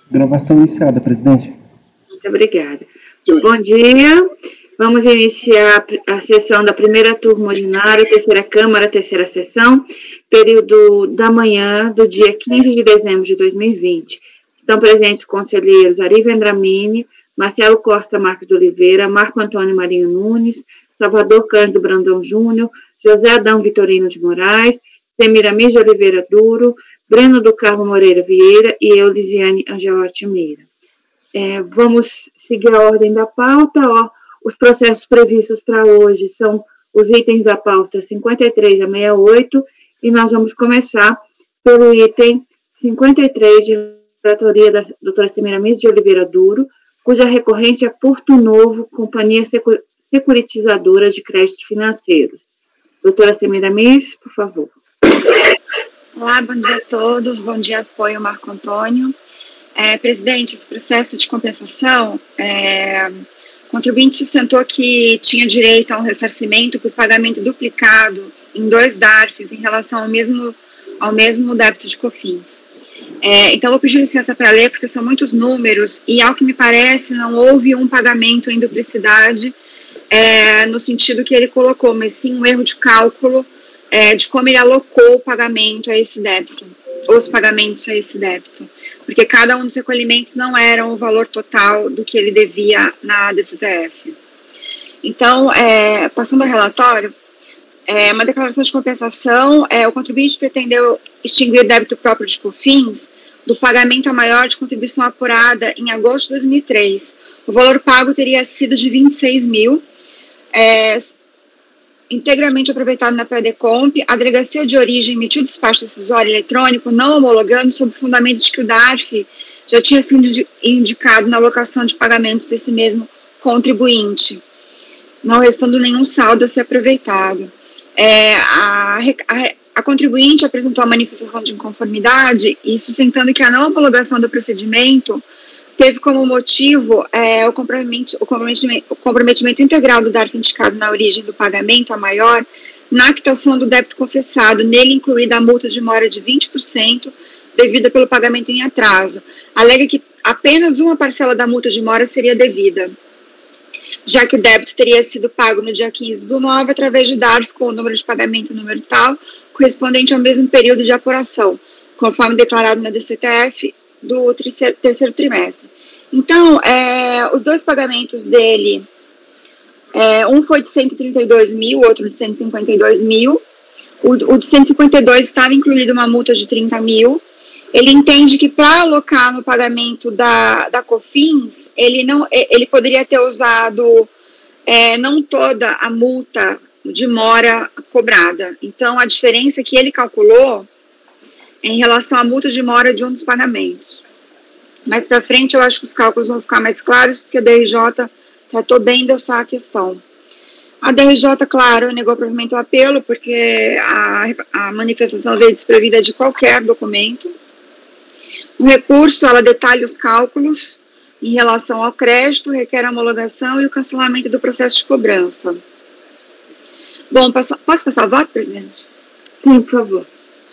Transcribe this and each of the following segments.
Gravação iniciada, presidente. Muito obrigada. Bom dia. Vamos iniciar a sessão da primeira turma ordinária, terceira Câmara, terceira sessão, período da manhã do dia 15 de dezembro de 2020. Estão presentes os conselheiros Ari Vendramini, Marcelo Costa Marques de Oliveira, Marco Antônio Marinho Nunes, Salvador Cândido Brandão Júnior, José Adão Vitorino de Moraes, Semiramis de Oliveira Duro, Breno do Carmo Moreira Vieira e eu, Lisiane Angel Artimeira. Vamos seguir a ordem da pauta. Os processos previstos para hoje são os itens da pauta 53 a 68, e nós vamos começar pelo item 53, de relatoria da doutora Semiramis de Oliveira Duro, cuja recorrente é Porto Novo, Companhia Securitizadora de Créditos Financeiros. Doutora Semiramis, por favor. Olá, bom dia a todos, bom dia, apoio Marco Antônio. Presidente, esse processo de compensação, o contribuinte sustentou que tinha direito a um ressarcimento por pagamento duplicado em 2 DARFs em relação ao mesmo débito de COFINS. Então, vou pedir licença para ler, porque são muitos números, e ao que me parece, não houve um pagamento em duplicidade, no sentido que ele colocou, mas sim um erro de cálculo de como ele alocou o pagamento a esse débito, os pagamentos a esse débito, porque cada um dos recolhimentos não era o valor total do que ele devia na DCTF. Então, passando ao relatório, uma declaração de compensação, o contribuinte pretendeu extinguir débito próprio de COFINS do pagamento a maior de contribuição apurada em agosto de 2003. O valor pago teria sido de 26 mil, integralmente aproveitado na PDComp. A delegacia de origem emitiu despacho decisório eletrônico não homologando sob o fundamento de que o DARF já tinha sido indicado na alocação de pagamentos desse mesmo contribuinte, não restando nenhum saldo a ser aproveitado. A contribuinte apresentou a manifestação de inconformidade e sustentando que a não homologação do procedimento teve como motivo o comprometimento integral do DARF indicado na origem do pagamento a maior na quitação do débito confessado, nele incluída a multa de mora de 20% devida pelo pagamento em atraso. Alega que apenas uma parcela da multa de mora seria devida, já que o débito teria sido pago no dia 15/9 através de DARF com o número de pagamento número tal, correspondente ao mesmo período de apuração, conforme declarado na DCTF do terceiro trimestre. Então, os 2 pagamentos dele, um foi de 132 mil, outro de 152 mil. O de 152 estava incluído uma multa de 30 mil. Ele entende que para alocar no pagamento da COFINS, ele poderia ter usado não toda a multa de mora cobrada. Então, a diferença que ele calculou em relação à multa de mora de um dos pagamentos. Mais para frente, eu acho que os cálculos vão ficar mais claros, porque a DRJ tratou bem dessa questão. A DRJ, claro, negou provimento ao apelo, porque a manifestação veio desprovida de qualquer documento. No recurso, ela detalha os cálculos em relação ao crédito, requer a homologação e o cancelamento do processo de cobrança. Bom, posso passar o voto, presidente? Sim, por favor.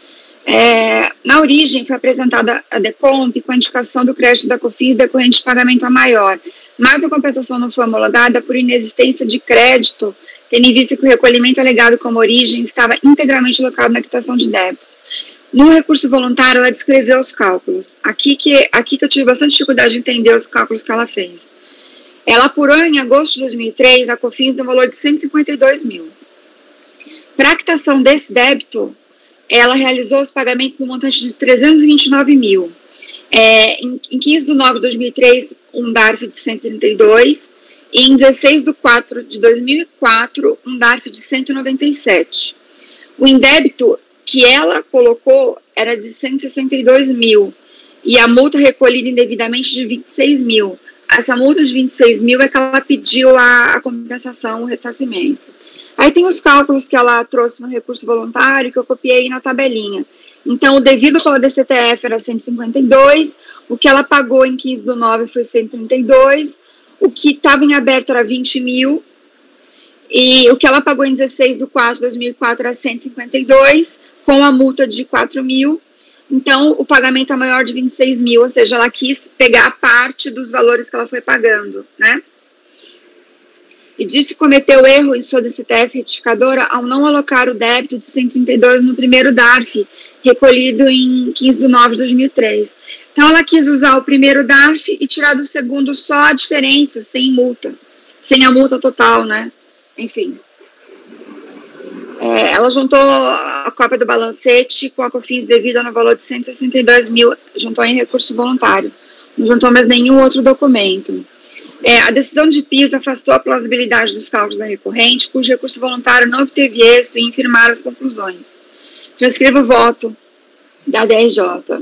Na origem, foi apresentada a DECOMP com a indicação do crédito da COFINS decorrente de pagamento a maior, mas a compensação não foi homologada por inexistência de crédito, tendo em vista que o recolhimento alegado como origem estava integralmente alocado na quitação de débitos. No recurso voluntário, ela descreveu os cálculos. Aqui que eu tive bastante dificuldade de entender os cálculos que ela fez. Ela apurou em agosto de 2003 a COFINS no valor de 152 mil. Para a quitação desse débito, ela realizou os pagamentos no montante de 329 mil. Em 15/9 de 2003, um DARF de 132, e em 16/4 de 2004, um DARF de 197. O indébito que ela colocou era de 162 mil, e a multa recolhida indevidamente de 26 mil. Essa multa de 26 mil é que ela pediu a compensação, o ressarcimento. Aí tem os cálculos que ela trouxe no recurso voluntário, que eu copiei na tabelinha. Então, o devido pela DCTF era 152, o que ela pagou em 15/9 foi 132, o que estava em aberto era 20 mil, e o que ela pagou em 16/4 de 2004 era 152, com a multa de 4 mil. Então, o pagamento é maior de 26 mil, ou seja, ela quis pegar parte dos valores que ela foi pagando, né? E disse que cometeu erro em sua DCTF retificadora ao não alocar o débito de 132 no primeiro DARF, recolhido em 15 de nove de 2003. Então, ela quis usar o primeiro DARF e tirar do segundo só a diferença, sem multa, sem a multa total, né? Enfim. Ela juntou a cópia do balancete com a COFINS devida no valor de 162 mil, juntou em recurso voluntário. Não juntou mais nenhum outro documento. A decisão de PIS afastou a plausibilidade dos cálculos da recorrente, cujo recurso voluntário não obteve êxito em infirmar as conclusões. Transcreva o voto da DRJ.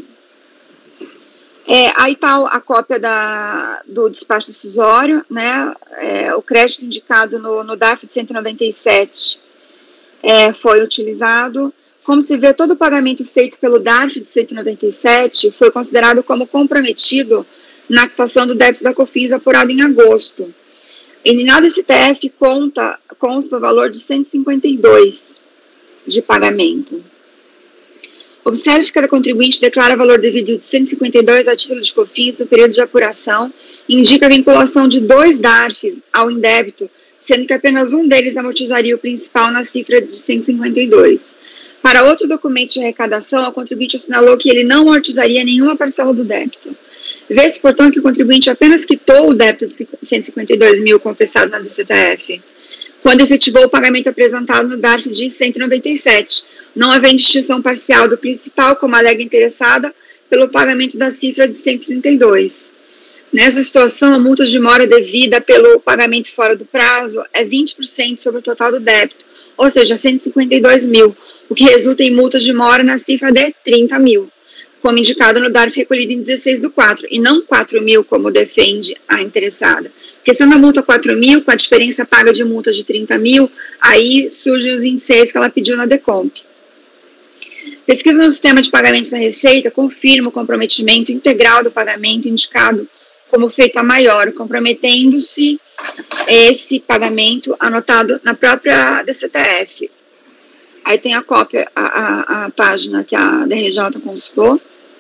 Aí está a cópia do despacho decisório, né? O crédito indicado no DARF de 197 foi utilizado. Como se vê, todo o pagamento feito pelo DARF de 197 foi considerado como comprometido na quitação do débito da COFINS apurado em agosto. E na DCTF consta o valor de 152 de pagamento. Observe que cada contribuinte declara valor devido de 152 a título de COFINS no período de apuração e indica a vinculação de 2 DARFs ao indébito, sendo que apenas um deles amortizaria o principal na cifra de 152. Para outro documento de arrecadação, o contribuinte assinalou que ele não amortizaria nenhuma parcela do débito. Vê-se, portanto, que o contribuinte apenas quitou o débito de 152 mil confessado na DCTF, quando efetivou o pagamento apresentado no DARF de 197, não havendo distinção parcial do principal, como alega interessada, pelo pagamento da cifra de 132. Nessa situação, a multa de mora devida pelo pagamento fora do prazo é 20% sobre o total do débito, ou seja, 152 mil, o que resulta em multa de mora na cifra de 30 mil. Como indicado no DARF recolhido em 16/4, e não 4 mil, como defende a interessada. Porque sendo a multa 4 mil, com a diferença paga de multa de 30 mil, aí surgem os 26 que ela pediu na DECOMP. Pesquisa no sistema de pagamentos da Receita confirma o comprometimento integral do pagamento indicado como feito a maior, comprometendo-se esse pagamento anotado na própria DCTF. Aí tem a cópia, a página que a DRJ consultou.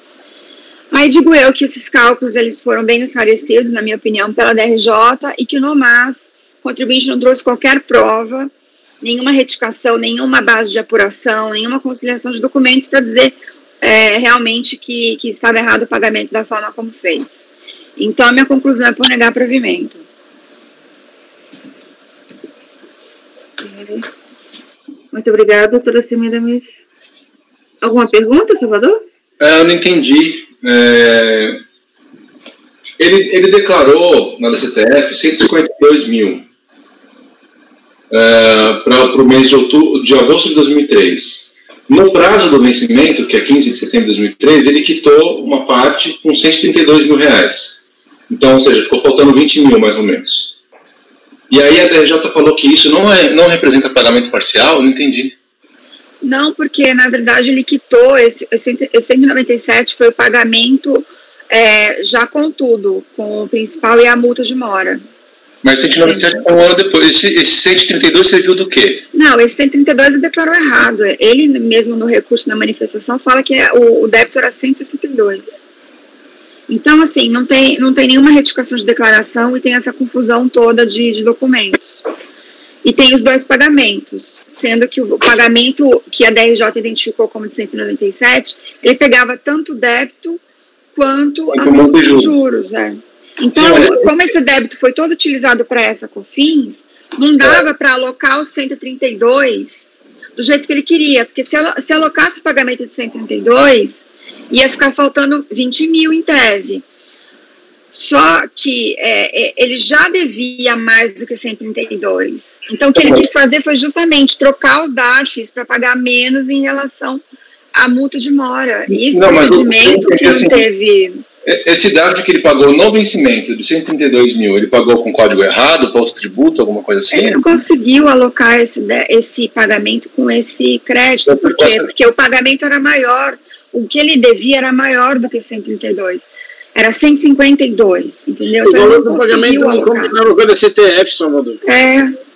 Aí digo eu que esses cálculos eles foram bem esclarecidos, na minha opinião, pela DRJ, e que no MAS o contribuinte não trouxe qualquer prova, nenhuma retificação, nenhuma base de apuração, nenhuma conciliação de documentos para dizer realmente que estava errado o pagamento da forma como fez. Então, a minha conclusão é por negar provimento. Muito obrigada, doutora Semiramis. Alguma pergunta, Salvador? Eu não entendi. Ele declarou na DCTF 152 mil para o mês de agosto de 2003. No prazo do vencimento, que é 15 de setembro de 2003, ele quitou uma parte com 132 mil reais. Então, ou seja, ficou faltando 20 mil, mais ou menos. E aí a DRJ falou que isso não representa pagamento parcial? Eu não entendi. Não, porque, na verdade, ele quitou, esse 197 foi o pagamento já com tudo, com o principal e a multa de mora. Mas 197 foi um ano depois. Esse 132 serviu do quê? Não, esse 132 ele declarou errado. Ele mesmo no recurso na manifestação fala que o débito era 162. Então, assim, não tem nenhuma retificação de declaração e tem essa confusão toda de documentos. E tem os 2 pagamentos, sendo que o pagamento que a DRJ identificou como de 197, ele pegava tanto o débito quanto a multa de juros. Então, como esse débito foi todo utilizado para essa COFINS, não dava para alocar os 132 do jeito que ele queria, porque se alocasse o pagamento de 132, ia ficar faltando 20 mil em tese. Só que ele já devia mais do que 132. Então, o que ele quis fazer foi justamente trocar os DARFs para pagar menos em relação à multa de mora. E esse procedimento que não teve... Esse DARF que ele pagou no vencimento de 132 mil, ele pagou com código errado, para outro tributo, alguma coisa assim? Ele não conseguiu alocar esse pagamento com esse crédito. Por quê? Porque o pagamento era maior. O que ele devia era maior do que 132. Era 152, entendeu? O valor do pagamento não alocou da CTF, Salvador.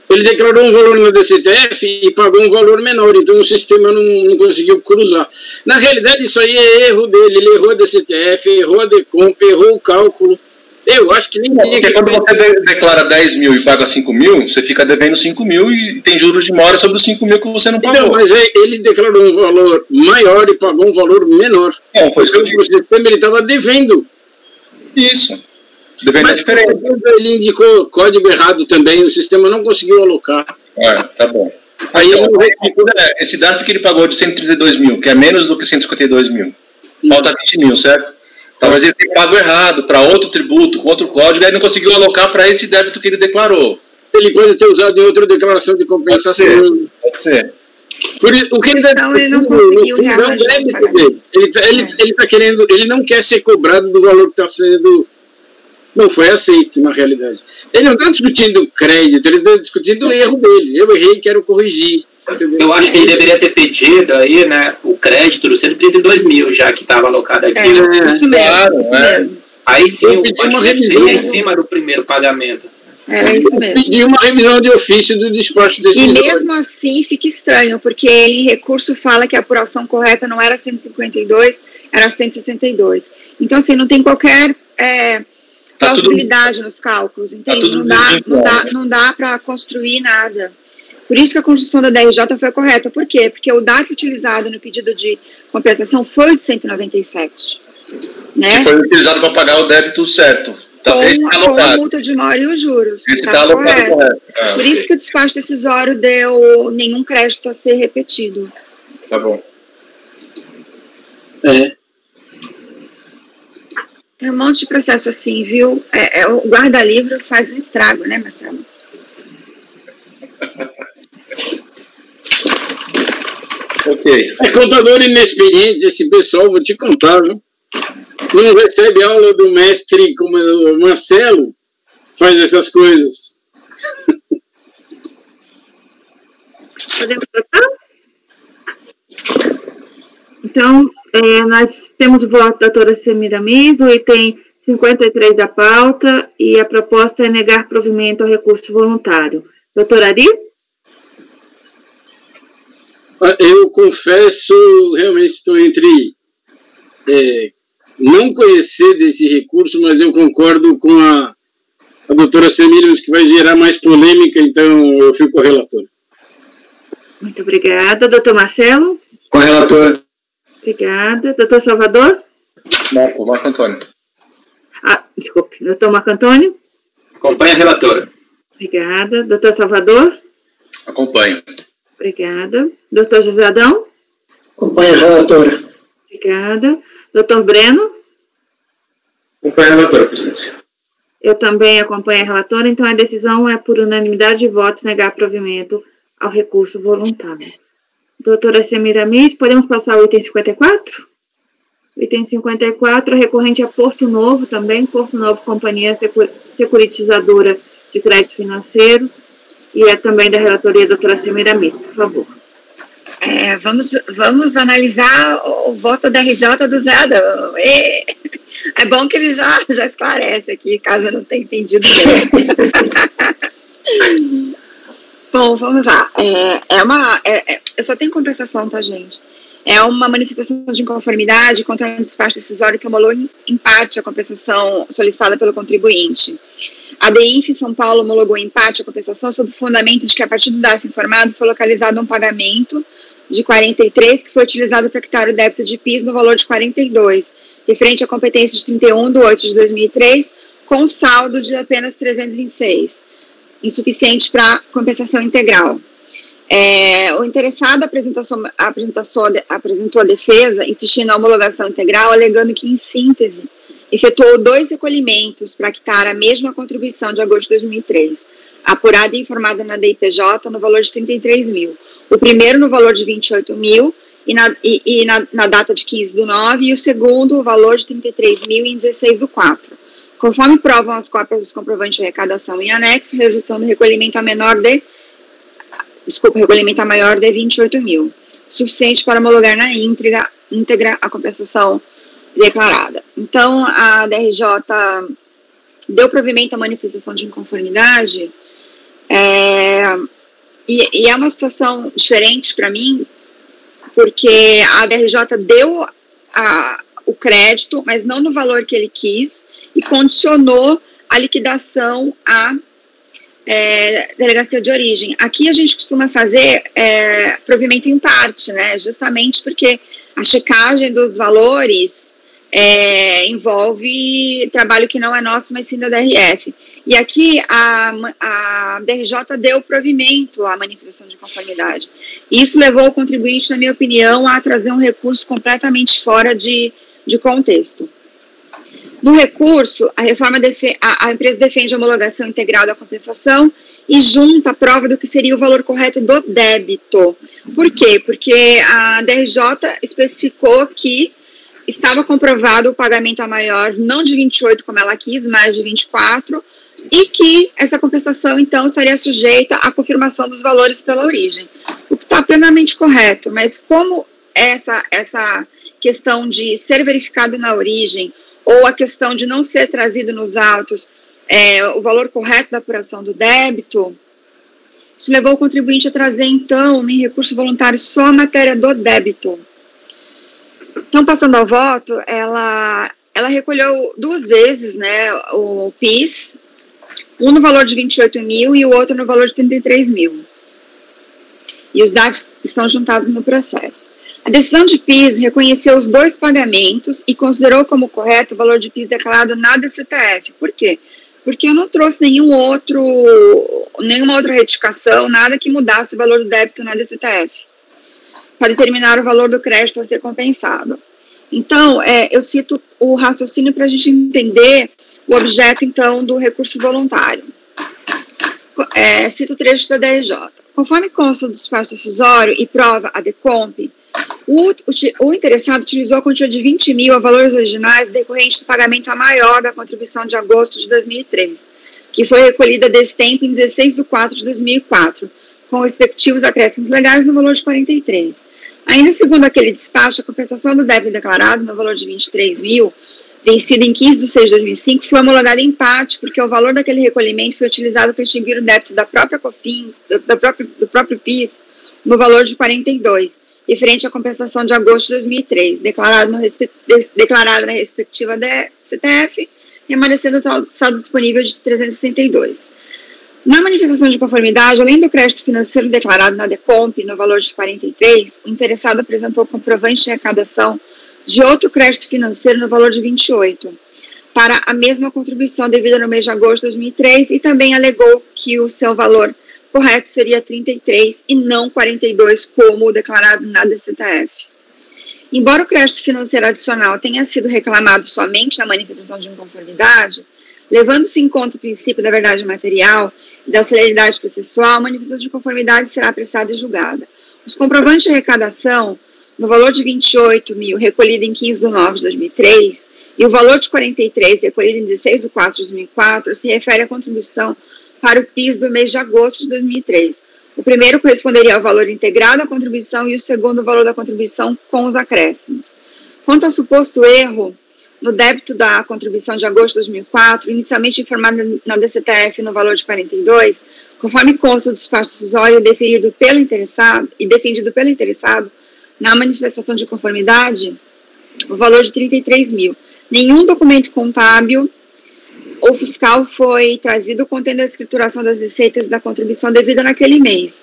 Ele declarou um valor na DCTF e pagou um valor menor, então o sistema não conseguiu cruzar. Na realidade, isso aí é erro dele. Ele errou a DCTF, errou a Decomp, errou o cálculo. Eu acho que nem tinha que... Quando você declara 10 mil e paga 5 mil, você fica devendo 5 mil e tem juros de mora sobre os 5 mil que você não pagou. Então, mas ele declarou um valor maior e pagou um valor menor. Não, foi isso que eu O sistema ele estava devendo. Isso. Devendo a diferença. Ele indicou código errado também, o sistema não conseguiu alocar. Tá bom. Aí então, esse DARF que ele pagou de 132 mil, que é menos do que 152 mil, falta 20 mil, certo? Talvez ele tenha pago errado para outro tributo, com outro código, aí não conseguiu alocar para esse débito que ele declarou. Ele pode ter usado em outra declaração de compensação. Pode ser. O que ele então, ele não conseguiu reagir. Ele está querendo, ele não quer ser cobrado do valor que está sendo... Não foi aceito, na realidade. Ele não está discutindo crédito, ele está discutindo o erro dele. Eu errei, quero corrigir. Entendeu? Eu acho que ele deveria ter pedido aí, né, o crédito dos 132 mil, já que estava alocado aqui. Isso mesmo, isso mesmo. Aí sim, eu pedi uma revisão em cima do primeiro pagamento. É isso mesmo. Pedi uma revisão de ofício do despacho desse. E mesmo assim fica estranho, porque ele em recurso fala que a apuração correta não era 152, era 162. Então, assim, não tem qualquer plausibilidade nos cálculos, entende? Não dá para construir nada. Por isso que a construção da DRJ foi correta. Por quê? Porque o DARF utilizado no pedido de compensação foi o de 197. Né? Que foi utilizado para pagar o débito certo. Com a multa de mora e os juros. Esse está alocado correto. Por isso que o despacho decisório deu nenhum crédito a ser repetido. Tá bom. Tem um monte de processo assim, viu? O guarda-livro faz um estrago, né, Marcelo? Ok. É contador inexperiente esse pessoal, vou te contar, viu? Não recebe aula do mestre como o Marcelo, faz essas coisas. Podemos votar? Então, nós temos o voto da doutora Semiramis, do item 53 da pauta, e a proposta é negar provimento ao recurso voluntário. Doutora Ari? Eu confesso, realmente estou entre não conhecer desse recurso, mas eu concordo com a doutora Semiramis, que vai gerar mais polêmica, então eu fico com a relatora. Muito obrigada. Doutor Marcelo? Com a relatora. Obrigada. Doutor Salvador? Marco Antônio. Desculpe. Doutor Marco Antônio? Acompanha a relatora. Obrigada. Doutor Salvador? Acompanho. Obrigada. Doutor José Adão? Acompanha a relatora. Obrigada. Doutor Breno? Acompanha a relatora, presidente. Eu também acompanho a relatora, então a decisão é por unanimidade de votos negar provimento ao recurso voluntário. Doutora Semiramis, podemos passar ao item 54? O item 54, recorrente a Porto Novo também, Porto Novo, Companhia Securitizadora de Créditos Financeiros, e é também da relatoria da doutora Semiramis, por favor. Vamos analisar o voto da RJ do Zé Adão. É bom que ele já esclarece aqui, caso eu não tenha entendido bem. Bom, vamos lá. Eu só tenho compensação, tá, gente? É uma manifestação de inconformidade contra um despacho decisório que homologou em parte a compensação solicitada pelo contribuinte. A DINF São Paulo homologou em parte a compensação sob o fundamento de que, a partir do DARF informado, foi localizado um pagamento de 43, que foi utilizado para quitar o débito de PIS no valor de 42, referente à competência de 31/8/2003, com saldo de apenas 326, insuficiente para compensação integral. O interessado apresentou a defesa, insistindo na homologação integral, alegando que, em síntese, efetuou 2 recolhimentos para quitar a mesma contribuição de agosto de 2003, apurada e informada na DIPJ no valor de 33 mil. O primeiro no valor de 28 mil e na data de 15/9, e o segundo o valor de 33 mil em 16/4. Conforme provam as cópias dos comprovantes de arrecadação em anexo, resultando recolhimento a maior de 28 mil, suficiente para homologar na íntegra a compensação declarada. Então, a DRJ deu provimento à manifestação de inconformidade E é uma situação diferente para mim, porque a DRJ deu o crédito, mas não no valor que ele quis, e condicionou a liquidação à delegacia de origem. Aqui a gente costuma fazer provimento em parte, né? Justamente porque a checagem dos valores envolve trabalho que não é nosso, mas sim da DRF. E aqui a DRJ deu provimento à manifestação de conformidade. Isso levou o contribuinte, na minha opinião, a trazer um recurso completamente fora de contexto. No recurso, a empresa defende a homologação integral da compensação e junta a prova do que seria o valor correto do débito. Por quê? Porque a DRJ especificou que estava comprovado o pagamento a maior, não de 28, como ela quis, mas de 24, e que essa compensação, então, estaria sujeita à confirmação dos valores pela origem. O que está plenamente correto, mas como essa questão de ser verificado na origem, ou a questão de não ser trazido nos autos o valor correto da apuração do débito, isso levou o contribuinte a trazer, então, em recurso voluntário, só a matéria do débito. Então, passando ao voto, ela recolheu 2 vezes, né, o PIS, um no valor de 28 mil e o outro no valor de 33 mil. E os dados estão juntados no processo. A decisão de PIS reconheceu os 2 pagamentos e considerou como correto o valor de PIS declarado na DCTF. Por quê? Porque eu não trouxe nenhuma outra retificação, nada que mudasse o valor do débito na DCTF, para determinar o valor do crédito a ser compensado. Então, eu cito o raciocínio para a gente entender o objeto, então, do recurso voluntário. Cito o trecho da DRJ. Conforme consta do despacho decisório e prova a DECOMP, o interessado utilizou a quantia de 20 mil a valores originais decorrente do pagamento a maior da contribuição de agosto de 2003, que foi recolhida desse tempo em 16/4 de 2004, com respectivos acréscimos legais no valor de 43. Ainda segundo aquele despacho, a compensação do débito declarado no valor de 23 mil, vencido em 15/6 de 2005, foi homologada em parte, porque o valor daquele recolhimento foi utilizado para extinguir o débito da própria COFINS, do próprio PIS, no valor de 42, referente à compensação de agosto de 2003, declarado na respectiva DCTF, permanecendo o saldo disponível de 362. Na manifestação de conformidade, além do crédito financeiro declarado na DECOMP, no valor de 43, o interessado apresentou comprovante de arrecadação de outro crédito financeiro no valor de 28, para a mesma contribuição devida no mês de agosto de 2003, e também alegou que o seu valor correto seria 33 e não 42, como declarado na DCTF. Embora o crédito financeiro adicional tenha sido reclamado somente na manifestação de inconformidade, levando-se em conta o princípio da verdade material e da celeridade processual, a manifestação de conformidade será apressada e julgada. Os comprovantes de arrecadação, no valor de 28 mil, recolhido em 15/9 de 2003, e o valor de 43, recolhido em 16/4 de 2004, se refere à contribuição para o PIS do mês de agosto de 2003. O primeiro corresponderia ao valor integral da contribuição e o segundo, o valor da contribuição com os acréscimos. Quanto ao suposto erro no débito da contribuição de agosto de 2004, inicialmente informado na DCTF no valor de 42, conforme consta do despacho decisório defendido pelo interessado na manifestação de conformidade, o valor de 33 mil. Nenhum documento contábil ou fiscal foi trazido contendo a escrituração das receitas da contribuição devida naquele mês.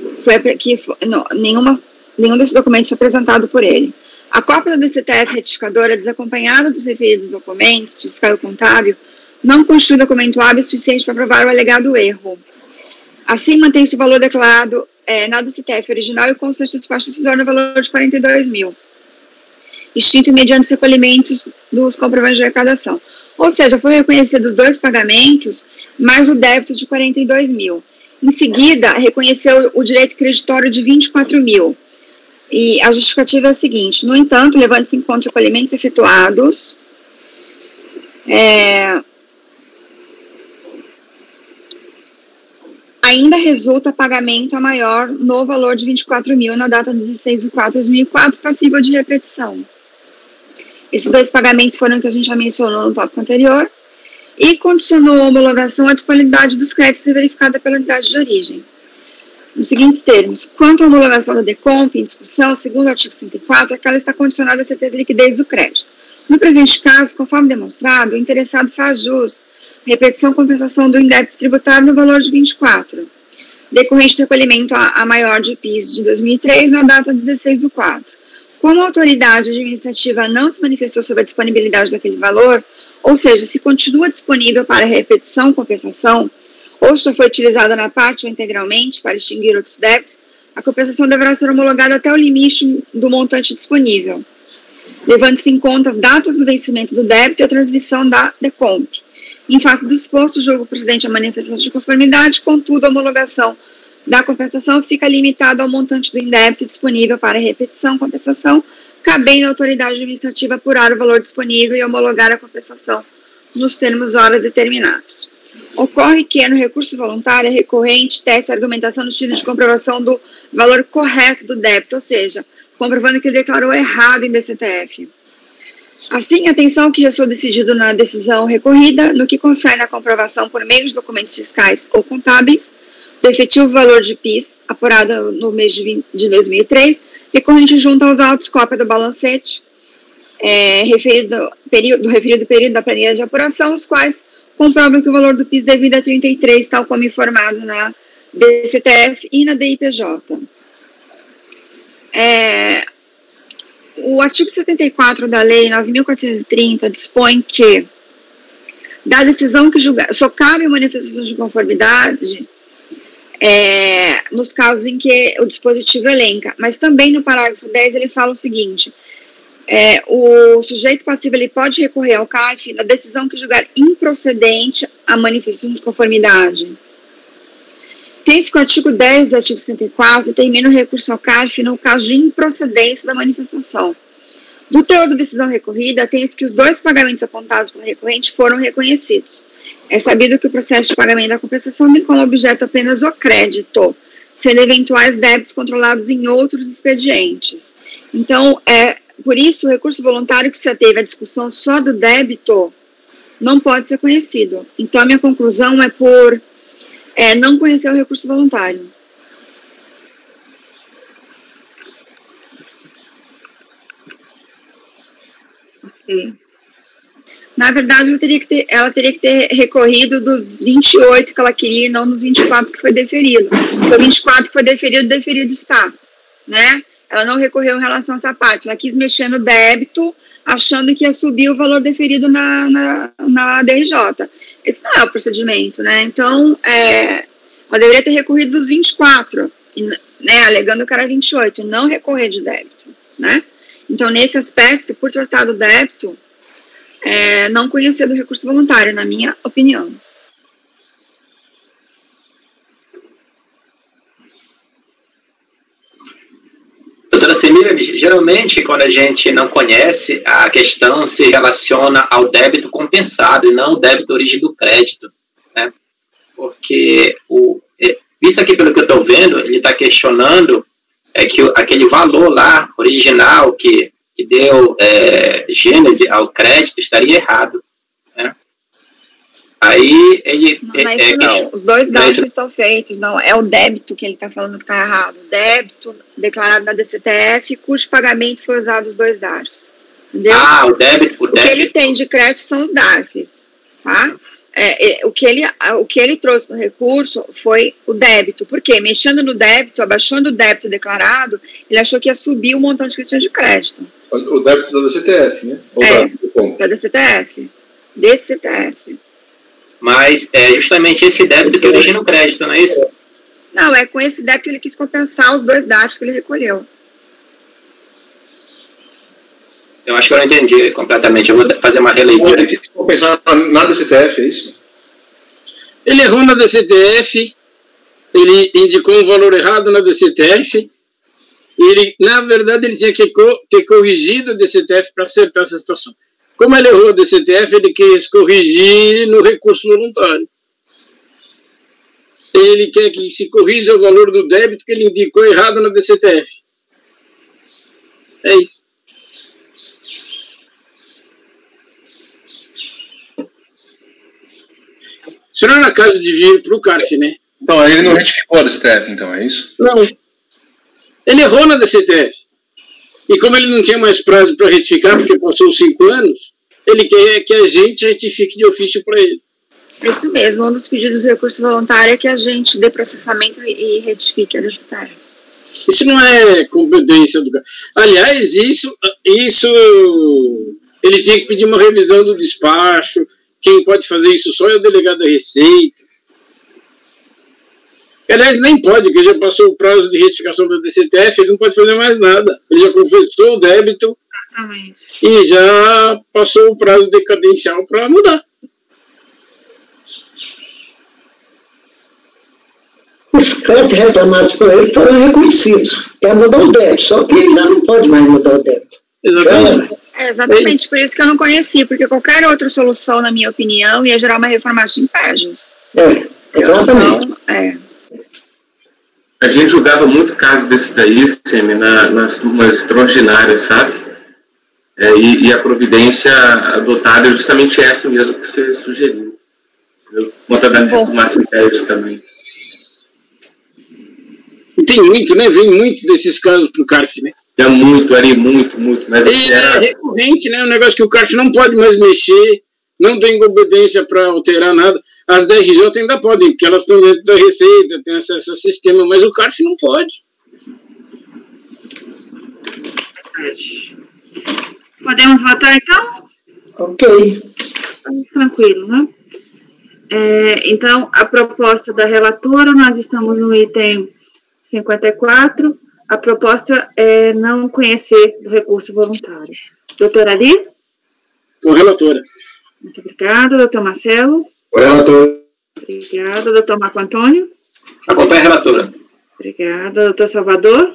Nenhum desses documentos foi apresentado por ele. A cópia da DCTF retificadora, desacompanhada dos referidos documentos, fiscal e contábil, não constitui documento hábil suficiente para provar o alegado erro. Assim, mantém-se o valor declarado na DCTF original e consta do despacho decisório no valor de 42 mil, extinto mediante os recolhimentos dos comprovantes de arrecadação. Ou seja, foi reconhecido os 2 pagamentos, mais o débito de 42 mil. Em seguida, reconheceu o direito creditório de 24 mil. E a justificativa é a seguinte: no entanto, levando-se em conta os recolhimentos efetuados, ainda resulta pagamento a maior no valor de 24 mil na data 16/4 de 2004, passível de repetição. Esses 2 pagamentos foram que a gente já mencionou no tópico anterior. e condicionou a homologação à disponibilidade dos créditos verificada pela unidade de origem. Nos seguintes termos, quanto à homologação da DECOMP em discussão, segundo o artigo 74, aquela está condicionada à certeza de liquidez do crédito. No presente caso, conforme demonstrado, o interessado faz jus à repetição compensação do indébito tributário no valor de 24, decorrente do recolhimento a maior de PIS de 2003, na data 16/4. Como a autoridade administrativa não se manifestou sobre a disponibilidade daquele valor, ou seja, se continua disponível para repetição, compensação, ou se foi utilizada na parte ou integralmente para extinguir outros débitos, a compensação deverá ser homologada até o limite do montante disponível, levando-se em conta as datas do vencimento do débito e a transmissão da DECOMP. Em face do exposto, julgo procedente a manifestação de conformidade, contudo, a homologação da compensação fica limitada ao montante do indébito disponível para repetição, compensação, cabendo à autoridade administrativa apurar o valor disponível e homologar a compensação nos termos hora determinados. Ocorre que, no recurso voluntário, a recorrente tece a argumentação no sentido de comprovação do valor correto do débito, ou seja, comprovando que ele declarou errado em DCTF. Assim, atenção que restou decidido na decisão recorrida, no que concerne à comprovação por meio de documentos fiscais ou contábeis, do efetivo valor de PIS, apurado no mês de 2003, recorrente junto aos autos, cópia do balancete, referido período da planilha de apuração, os quais comprovam que o valor do PIS devido a 33, tal como informado na DCTF e na DIPJ. O artigo 74 da Lei 9.430 dispõe que, da decisão que julgar, só cabe manifestação de conformidade nos casos em que o dispositivo elenca, mas também no parágrafo 10 ele fala o seguinte: o sujeito passivo ele pode recorrer ao CARF na decisão que julgar improcedente a manifestação de conformidade. Tem-se que o artigo 10 do artigo 74 determina o recurso ao CARF no caso de improcedência da manifestação. Do teor da decisão recorrida, tem-se que os dois pagamentos apontados pelo recorrente foram reconhecidos. É sabido que o processo de pagamento da compensação tem como objeto apenas o crédito, sendo eventuais débitos controlados em outros expedientes. Então, por isso, o recurso voluntário que se ateve à discussão só do débito não pode ser conhecido. Então, a minha conclusão é por não conhecer o recurso voluntário. Ok. Na verdade, ela teria que ter recorrido dos 28 que ela queria e não dos 24 que foi deferido. Porque o 24 que foi deferido está, né? Ela não recorreu em relação a essa parte. Ela quis mexer no débito, achando que ia subir o valor deferido na DRJ. Esse não é o procedimento, né? Então, ela deveria ter recorrido dos 24, né? Alegando que era 28, e não recorrer de débito, né? Então, nesse aspecto, por tratar do débito, não conhecer do recurso voluntário, na minha opinião. Doutora Semira, geralmente, quando a gente não conhece, a questão se relaciona ao débito compensado e não ao débito origem do crédito, né? Porque isso aqui, pelo que eu estou vendo, ele está questionando que aquele valor lá, original, que deu gênese ao crédito, estaria errado, né? Aí ele... Não é isso não, os dois dados estão feitos, não, é o débito que ele está falando que está errado, o débito declarado na DCTF, cujo pagamento foi usado os dois DARFs, entendeu? O débito. O que ele tem de crédito são os DARFs, tá? O que ele trouxe no recurso foi o débito, porque mexendo no débito, abaixando o débito declarado, ele achou que ia subir o montante que ele tinha de crédito. O débito da DCTF, né? Da DCTF. DCTF. Mas é justamente esse débito que origina o crédito, não é isso? Não, com esse débito ele quis compensar os dois dados que ele recolheu. Eu acho que eu não entendi completamente. Eu vou fazer uma releitura. Ele quis compensar na DCTF, é isso? Ele errou na DCTF, ele indicou um valor errado na DCTF, ele, na verdade, ele tinha que ter corrigido a DCTF para acertar essa situação. Como ele errou a DCTF, ele quis corrigir no recurso voluntário. Ele quer que se corrija o valor do débito que ele indicou errado na DCTF. É isso. Isso não era caso de vir para o CARF, né? Então, ele não retificou a DCTF, então, é isso? Não. Ele errou na DCTF. E como ele não tinha mais prazo para retificar, porque passou 5 anos, ele quer que a gente retifique de ofício para ele. É isso mesmo, um dos pedidos do recurso voluntário é que a gente dê processamento e retifique a DCTF. Isso não é competência do CARF. Aliás, isso ele tinha que pedir uma revisão do despacho. Quem pode fazer isso só é o delegado da Receita. Aliás, nem pode, porque já passou o prazo de retificação da DCTF, ele não pode fazer mais nada. Ele já confessou o débito. Exatamente. E já passou o prazo decadencial para mudar. Os créditos reclamados por ele foram reconhecidos. Quer mudar o débito, só que ele já não pode mais mudar o débito. Exatamente. Exatamente, por isso que eu não conheci, porque qualquer outra solução, na minha opinião, ia gerar uma reformação em páginas. Exatamente. Então, A gente julgava muito caso desse daí, nas turmas extraordinárias, sabe? E a providência adotada é justamente essa mesmo que você sugeriu. Conta da reformação em páginas também. E tem muito, né? Vem muito desses casos pro CARF, né? É muito. Mas é recorrente, né? Um negócio que o CARF não pode mais mexer, não tem competência para alterar nada. As DRJ ainda podem, porque elas estão dentro da Receita, têm acesso ao sistema, mas o CARF não pode. Podemos votar, então? Ok. Tranquilo, né? Então, a proposta da relatora, nós estamos no item 54. A proposta é não conhecer do recurso voluntário. Doutora Ali? Com a relatora. Muito obrigada. Doutor Marcelo? O relator. Obrigada. Doutor Marco Antônio? Acompanha a relatora. Obrigada. Doutor Salvador?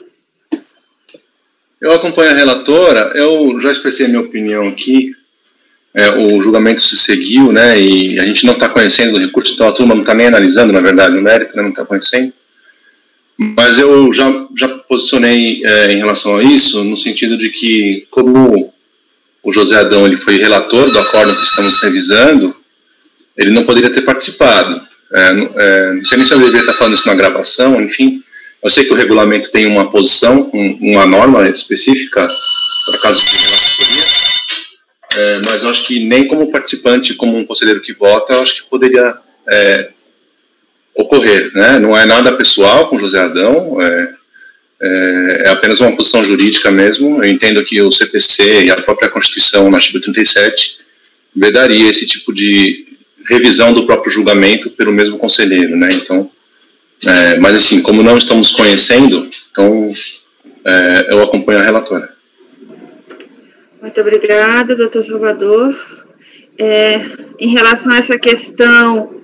Eu acompanho a relatora, eu já expressei a minha opinião aqui, o julgamento se seguiu, né, e a gente não está conhecendo o recurso, então a turma não está nem analisando, na verdade, o mérito, né, não está conhecendo. Mas eu já posicionei em relação a isso, no sentido de que, como o José Adão ele foi relator do acordo que estamos revisando, ele não poderia ter participado. Não sei nem se eu deveria estar falando isso na gravação, enfim. Eu sei que o regulamento tem uma posição, uma norma específica para casos de relatoria, mas eu acho que nem como participante, como um conselheiro que vota, eu acho que poderia ocorrer, né? Não é nada pessoal com José Adão, é apenas uma posição jurídica mesmo. Eu entendo que o CPC e a própria Constituição, no artigo 37, vedaria esse tipo de revisão do próprio julgamento pelo mesmo conselheiro, né? Então, mas assim, como não estamos conhecendo, então eu acompanho a relatora. Muito obrigada, doutor Salvador. Em relação a essa questão,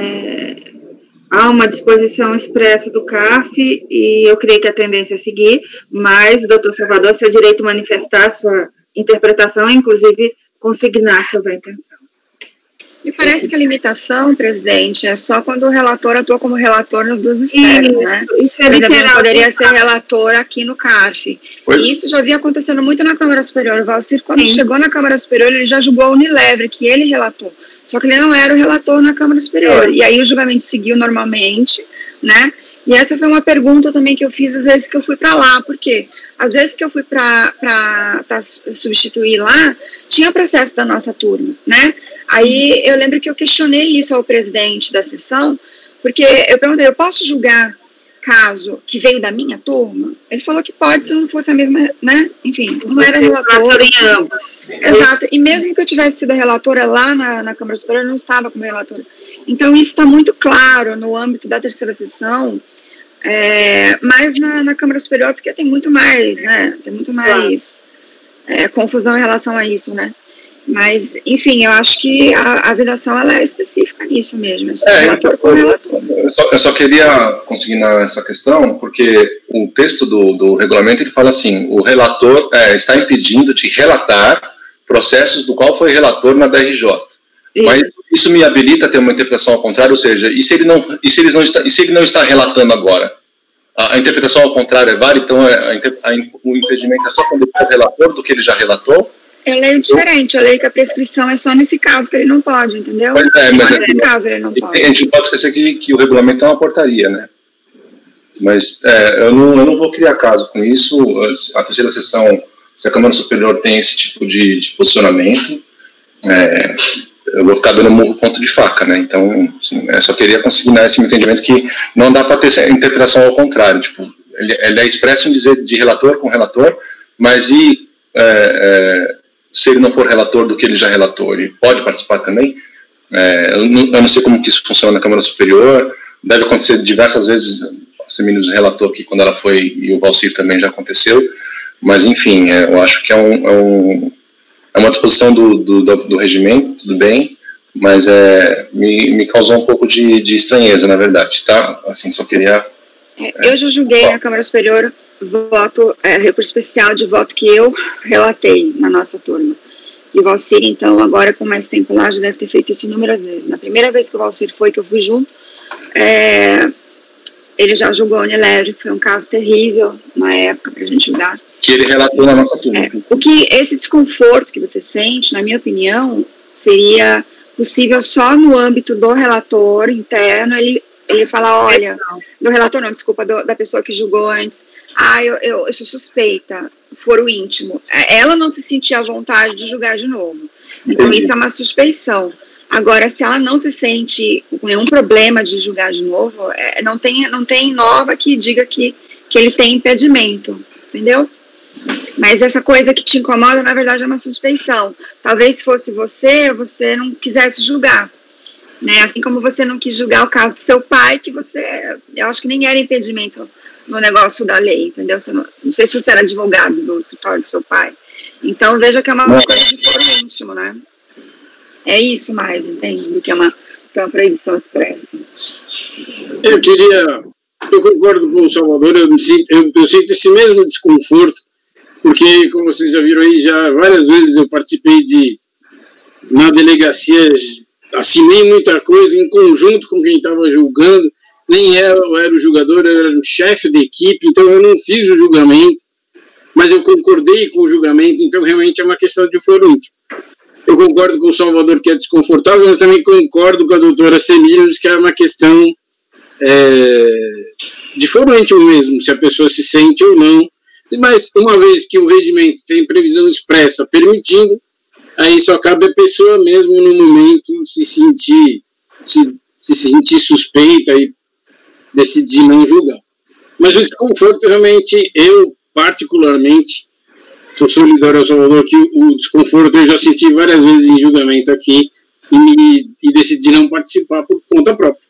há uma disposição expressa do CARF e eu creio que a tendência é seguir, mas, doutor Salvador, seu direito de manifestar sua interpretação, inclusive consignar sua intenção. Me parece que a limitação, presidente, é só quando o relator atua como relator nas duas esferas, né? Isso Por exemplo, não poderia ser relator aqui no CARF. E isso já vinha acontecendo muito na Câmara Superior. O Valcir, quando chegou na Câmara Superior, ele já julgou a Unilever, que ele relatou. Só que ele não era o relator na Câmara Superior. E aí o julgamento seguiu normalmente, né? E essa foi uma pergunta também que eu fiz às vezes que eu fui para lá. Por quê? Às vezes que eu fui para substituir lá, tinha processo da nossa turma, né? Aí eu lembro que eu questionei isso ao presidente da sessão, porque eu perguntei, eu posso julgar caso que veio da minha turma? Ele falou que pode, se não fosse a mesma, né? Enfim, não era relatora. Exato, e mesmo que eu tivesse sido relatora lá na Câmara Superior, eu não estava como relatora. Então isso está muito claro no âmbito da terceira sessão, mas na Câmara Superior, porque tem muito mais, né? Tem muito mais confusão em relação a isso, né? Mas, enfim, eu acho que a vedação ela é específica nisso mesmo. Relator com relator. Eu só queria consignar essa questão, porque o texto do regulamento ele fala assim: o relator está impedindo de relatar processos do qual foi relator na DRJ. Mas isso me habilita a ter uma interpretação ao contrário, ou seja, e se ele não está relatando agora? A interpretação ao contrário é válida, então o impedimento é só quando ele é relator do que ele já relatou, Eu leio diferente, eu leio que a prescrição é só nesse caso que ele não pode, entendeu? Mas só nesse caso ele não pode. A gente não pode esquecer que o regulamento é uma portaria, né? Mas eu não vou criar caso com isso. A terceira sessão, se a Câmara Superior tem esse tipo de posicionamento, eu vou ficar dando murro ponto de faca, né? Então, assim, eu só queria consignar esse entendimento que não dá para ter essa interpretação ao contrário. Tipo, ele é expresso em dizer de relator com relator, mas se ele não for relator do que ele já relatou, ele pode participar também? Eu não sei como que isso funciona na Câmara Superior, deve acontecer diversas vezes. A Semília relatou aqui quando ela foi, e o Valcir também já aconteceu, mas enfim, eu acho que é uma disposição do regimento, tudo bem, mas me causou um pouco de estranheza, na verdade, tá? Assim, só queria... eu já julguei na Câmara Superior recurso especial de voto que eu relatei na nossa turma. E o Valcir, então, agora com mais tempo lá, já deve ter feito isso inúmeras vezes. Na primeira vez que o Valcir foi, que eu fui junto, ele já julgou a Unilever, que foi um caso terrível na época para a gente julgar. Que ele relatou na nossa turma. Esse desconforto que você sente, na minha opinião, seria possível só no âmbito do relator interno, ele fala, olha, do relator não, desculpa, da pessoa que julgou antes, eu sou suspeita, foro íntimo. Ela não se sentia à vontade de julgar de novo. Então, isso é uma suspeição. Agora, se ela não se sente com nenhum problema de julgar de novo, não tem norma que diga que ele tem impedimento, entendeu? Mas essa coisa que te incomoda, na verdade, é uma suspeição. Talvez se fosse você não quisesse julgar, né? Assim como você não quis julgar o caso do seu pai, que eu acho que nem era impedimento no negócio da lei, entendeu? Não sei se você era advogado do escritório do seu pai. Então, veja que é uma coisa de foro íntimo, né? É isso mais, entende? Do que uma proibição expressa. Eu concordo com o Salvador, eu sinto esse mesmo desconforto, porque, como vocês já viram aí, já várias vezes eu participei na delegacia, assinei muita coisa em conjunto com quem estava julgando, nem eu era o julgador, eu era o chefe da equipe, então eu não fiz o julgamento, mas eu concordei com o julgamento, então realmente é uma questão de foro íntimo. Eu concordo com o Salvador que é desconfortável, mas também concordo com a doutora Semília que é uma questão de foro íntimo mesmo, se a pessoa se sente ou não. Mas uma vez que o regimento tem previsão expressa permitindo, aí só cabe a pessoa mesmo no momento se sentir suspeita e decidir não julgar. Mas o desconforto realmente, eu particularmente, sou solidário ao Salvador, que o desconforto eu já senti várias vezes em julgamento aqui e decidi não participar por conta própria.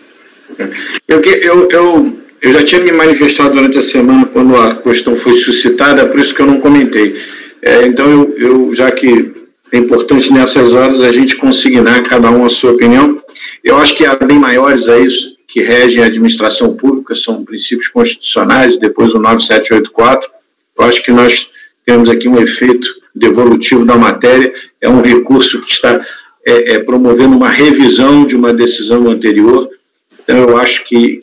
Eu já tinha me manifestado durante a semana quando a questão foi suscitada, por isso que eu não comentei. Então, já que é importante nessas horas a gente consignar cada um a sua opinião, eu acho que há bem maiores a isso, que regem a administração pública, são princípios constitucionais, depois o 9784, eu acho que nós temos aqui um efeito devolutivo da matéria, é um recurso que está promovendo uma revisão de uma decisão anterior. Então, eu acho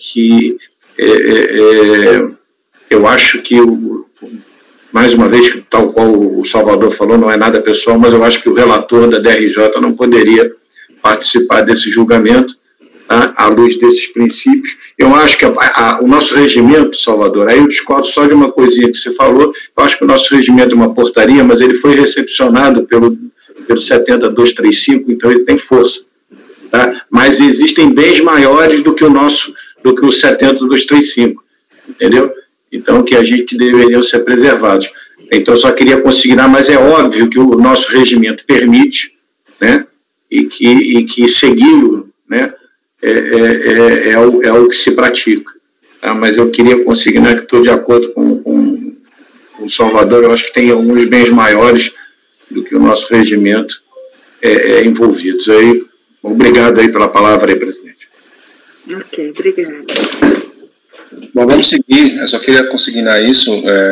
que mais uma vez, tal qual o Salvador falou, não é nada pessoal, mas eu acho que o relator da DRJ não poderia participar desse julgamento, tá, à luz desses princípios. Eu acho que o nosso regimento, Salvador, aí eu discordo só de uma coisinha que você falou, eu acho que o nosso regimento é uma portaria, mas ele foi recepcionado pelo 70235, então ele tem força. Tá? Mas existem bens maiores do que o 70235, entendeu? Então, que deveriam ser preservados. Então, eu só queria consignar, mas é óbvio que o nosso regimento permite, né, e que segui-lo, né, é o que se pratica. Tá? Mas eu queria consignar que estou de acordo com o Salvador, eu acho que tem alguns bens maiores do que o nosso regimento envolvidos. Aí, obrigado aí pela palavra aí, presidente. Ok, obrigada. Bom, vamos seguir. Eu só queria consignar isso,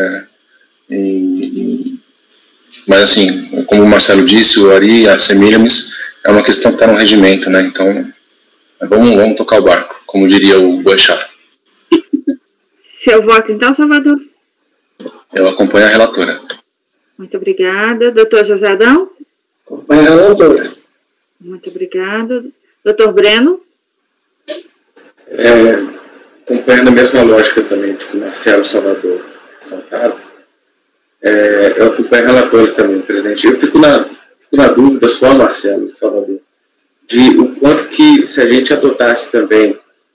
mas assim, como o Marcelo disse, o Ari, a Semílias, é uma questão que está no regimento, né? Então, vamos tocar o barco, como diria o Boechat. Seu voto, então, Salvador? Eu acompanho a relatora. Muito obrigada. Doutor José Adão? Acompanha a relatora. Muito obrigada. Doutor Breno? Acompanhando a mesma lógica também de que Marcelo Salvador Santana, eu acompanho a relatora também, presidente. Eu fico na dúvida só, Marcelo Salvador, de o quanto que, se a gente adotasse também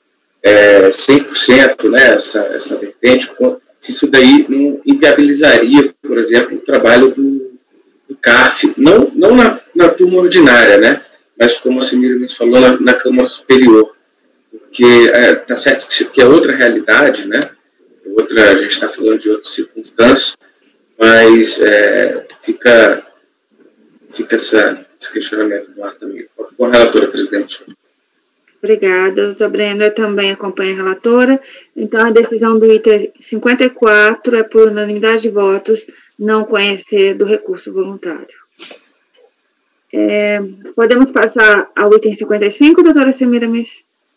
100%, né, essa vertente, se isso daí não inviabilizaria, por exemplo, o trabalho do CAF, não na turma ordinária, né, mas como a Semira nos falou, na Câmara Superior, porque está certo que é outra realidade, né, a gente está falando de outras circunstâncias, mas fica esse questionamento do ar também. Com a relatora, presidente. Obrigada, doutor Breno. Eu também acompanho a relatora. Então, a decisão do item 54 é por unanimidade de votos não conhecer do recurso voluntário. Podemos passar ao item 55, doutora Semiramis?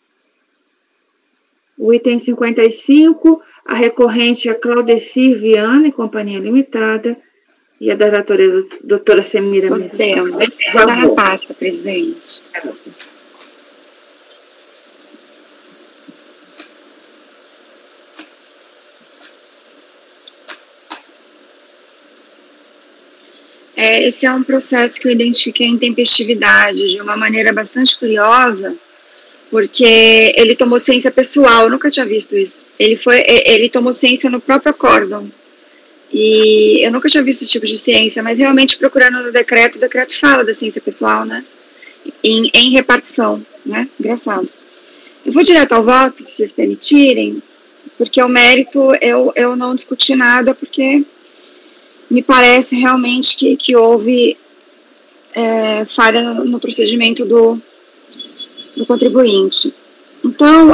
O item 55, a recorrente é Claudecir Viana e Companhia Limitada, e a da relatora doutora Semiramis. Podemos. Já dá na pasta, presidente. Esse é um processo que eu identifiquei a intempestividade de uma maneira bastante curiosa, porque ele tomou ciência pessoal, eu nunca tinha visto isso. Ele tomou ciência no próprio acórdão. E eu nunca tinha visto esse tipo de ciência, mas realmente procurando no decreto, o decreto fala da ciência pessoal, né? Em repartição, né? Engraçado. Eu vou direto ao voto, se vocês permitirem, porque o mérito eu não discuti nada, porque me parece realmente que houve falha no procedimento do contribuinte. Então,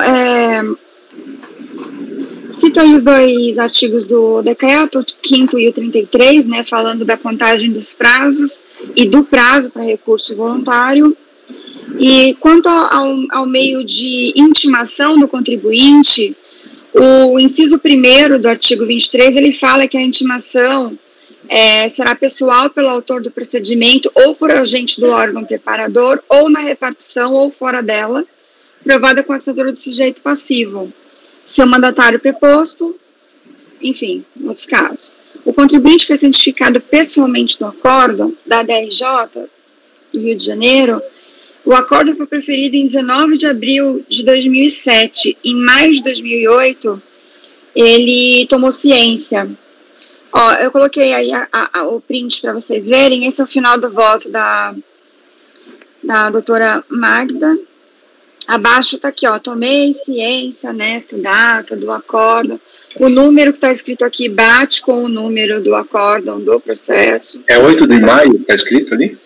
cito aí os dois artigos do decreto, o 5º e o 33, né, falando da contagem dos prazos e do prazo para recurso voluntário. E quanto ao meio de intimação do contribuinte, o inciso 1º do artigo 23, ele fala que a intimação será pessoal pelo autor do procedimento ou por agente do órgão preparador, ou na repartição ou fora dela, provada com a assinatura do sujeito passivo, seu mandatário preposto, enfim, em outros casos. O contribuinte foi cientificado pessoalmente no acórdão da DRJ do Rio de Janeiro. O acórdão foi proferido em 19 de abril de 2007. Em maio de 2008, ele tomou ciência. Eu coloquei aí o print para vocês verem. Esse é o final do voto da doutora Magda. Abaixo está aqui, tomei ciência nesta data do acórdão. O número que está escrito aqui bate com o número do acórdão do processo. 8 de maio, está escrito ali?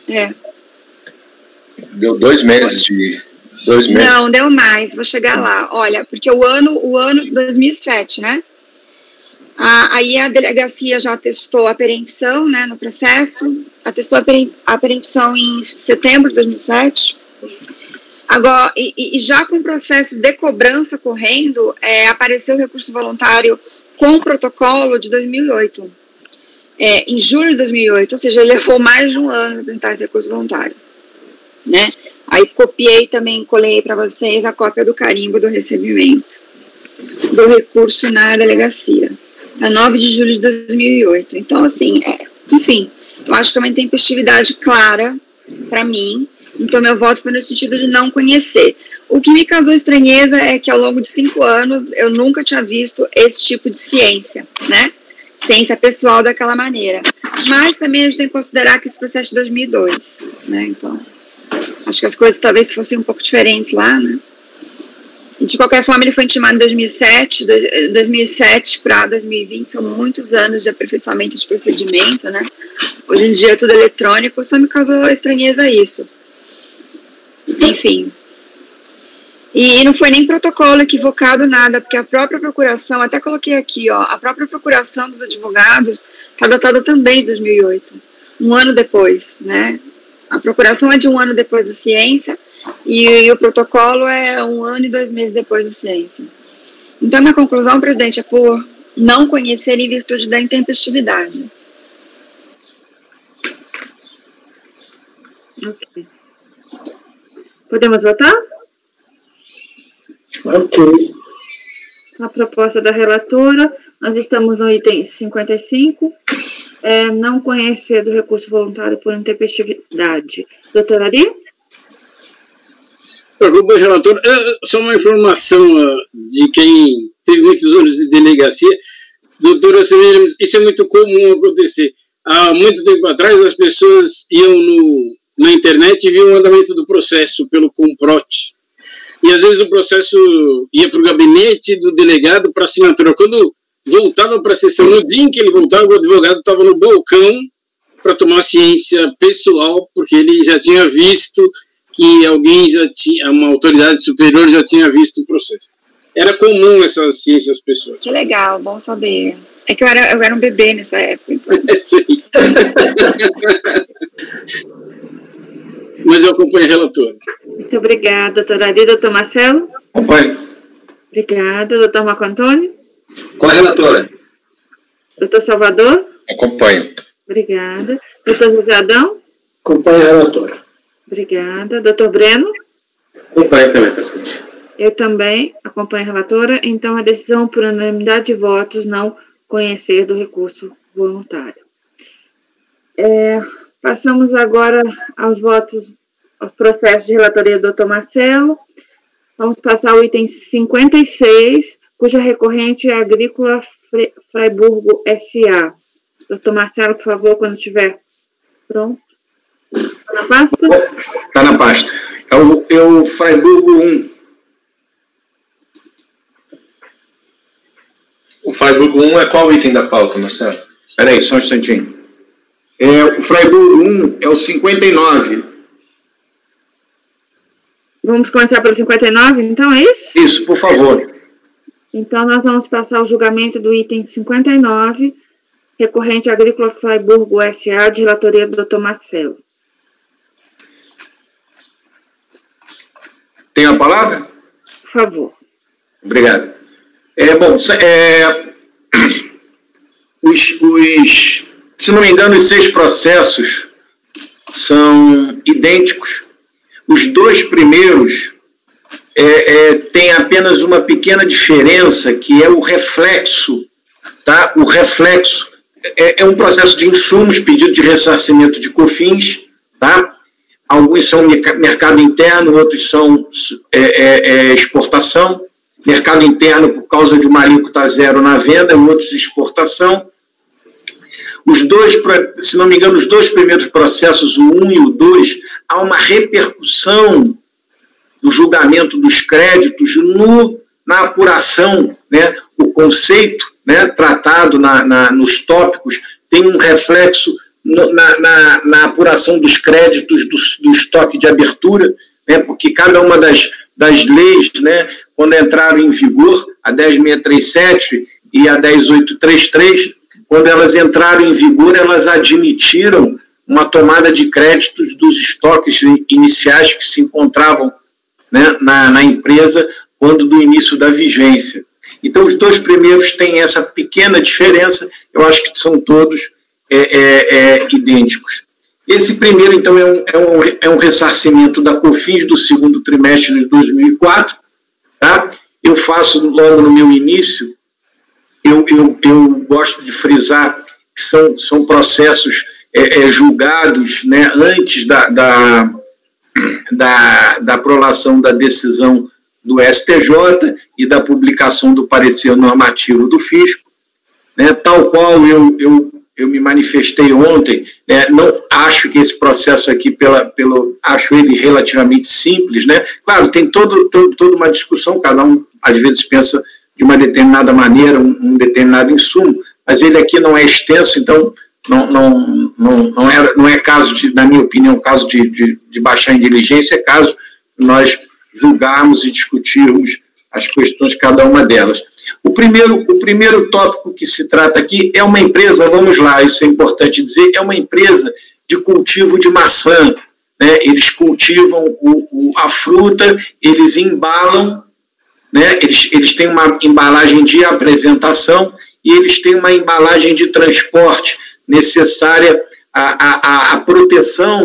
Deu 2 meses de... 2 meses. Não, deu mais, vou chegar lá. Olha, porque o ano 2007, né? Aí a delegacia já atestou a perempção, né, no processo, atestou a perempção em setembro de 2007. Agora, e já com o processo de cobrança correndo, apareceu o recurso voluntário com o protocolo de 2008, em julho de 2008, ou seja, ele levou mais de um ano para apresentar esse recurso voluntário, né? Aí copiei também, colei para vocês a cópia do carimbo do recebimento do recurso na delegacia, a 9 de julho de 2008. Então, assim, enfim, eu acho que é uma intempestividade clara para mim. Então, meu voto foi no sentido de não conhecer. O que me causou estranheza é que, ao longo de 5 anos, eu nunca tinha visto esse tipo de ciência, né? Ciência pessoal daquela maneira. Mas também a gente tem que considerar que esse processo de 2002, né? Então, acho que as coisas talvez fossem um pouco diferentes lá, né? E, de qualquer forma, ele foi intimado em 2007 para 2020, são muitos anos de aperfeiçoamento de procedimento, né? Hoje em dia é tudo eletrônico, só me causou estranheza isso. Enfim. E não foi nem protocolo equivocado, nada, porque a própria procuração, até coloquei aqui, a própria procuração dos advogados está datada também de 2008, um ano depois, né? A procuração é de um ano depois da ciência e o protocolo é 1 ano e 2 meses depois da ciência. Então, minha conclusão, presidente, é por não conhecer em virtude da intempestividade. Ok. Podemos votar? Ok. A proposta da relatora, nós estamos no item 55, não conhecer do recurso voluntário por intempestividade. Doutora Ari? Preocupa, relator. Só uma informação de quem teve muitos anos de delegacia. Doutora Severino, isso é muito comum acontecer. Há muito tempo atrás, as pessoas iam na internet e viam o andamento do processo pelo Comprote. E às vezes o processo ia para o gabinete do delegado para assinatura. Quando voltava para a sessão, no dia em que ele voltava, o advogado estava no balcão para tomar ciência pessoal, porque ele já tinha visto que alguém uma autoridade superior já tinha visto o processo. Era comum essas ciências pessoais. Que legal, bom saber. É que eu era um bebê nessa época. Então. Sim. Mas eu acompanho a relatora. Muito obrigada, doutora Ari. Doutor Marcelo? Acompanho. Obrigada. Doutor Marco Antônio? Com a relatora. Doutor Salvador? Acompanho. Obrigada. Doutor José Adão? Acompanha a relatora. Obrigada. Doutor Breno? Acompanho também, presidente. Eu também acompanho a relatora. Então, a decisão por unanimidade de votos não conhecer do recurso voluntário. Passamos agora aos votos, aos processos de relatoria do Dr. Marcelo. Vamos passar ao item 56, cuja recorrente é Agrícola Fraiburgo S.A. Dr. Marcelo, por favor, quando estiver pronto. Está na pasta? Está na pasta. É o Fraiburgo 1. O Fraiburgo 1 é qual item da pauta, Marcelo? Espera aí, só um instantinho. O Fraiburgo 1 é o 59. Vamos começar pelo 59, então, é isso? Isso, por favor. Então, nós vamos passar ao julgamento do item 59, recorrente Agrícola Fraiburgo S.A., de relatoria do Dr. Marcelo. Tem a palavra? Por favor. Obrigado. Se não me engano, os 6 processos são idênticos. Os 2 primeiros têm apenas uma pequena diferença, que é o reflexo. Tá? O reflexo é um processo de insumos, pedido de ressarcimento de COFINS. Tá? Alguns são mercado interno, outros são exportação. Mercado interno por causa de uma alíquota zero na venda, e outros de exportação. Os 2, se não me engano, os 2 primeiros processos, o 1 e o 2, há uma repercussão do julgamento dos créditos na apuração, né? O conceito, né, tratado nos tópicos tem um reflexo na apuração dos créditos do estoque de abertura, né? Porque cada uma das leis, né, quando entraram em vigor, a 10.637 e a 10.833, quando elas entraram em vigor, elas admitiram uma tomada de créditos dos estoques iniciais que se encontravam, né, na empresa quando do início da vigência. Então, os 2 primeiros têm essa pequena diferença, eu acho que são todos idênticos. Esse primeiro, então, é um ressarcimento da COFINS do 2º trimestre de 2004. Tá? Eu faço logo no meu início, eu gosto de frisar que são processos julgados, né, antes da prolação da decisão do STJ e da publicação do parecer normativo do fisco, né, tal qual eu me manifestei ontem, né, não acho que esse processo aqui, acho ele relativamente simples, né? Claro, tem toda uma discussão, cada um às vezes pensa de uma determinada maneira, um determinado insumo, mas ele aqui não é extenso, então não é caso, na minha opinião, caso de baixar em diligência, é caso de nós julgarmos e discutirmos as questões de cada uma delas. O primeiro tópico que se trata aqui é uma empresa, vamos lá, isso é importante dizer, é uma empresa de cultivo de maçã, né? Eles cultivam a fruta, eles embalam, né? Eles têm uma embalagem de apresentação e eles têm uma embalagem de transporte necessária à proteção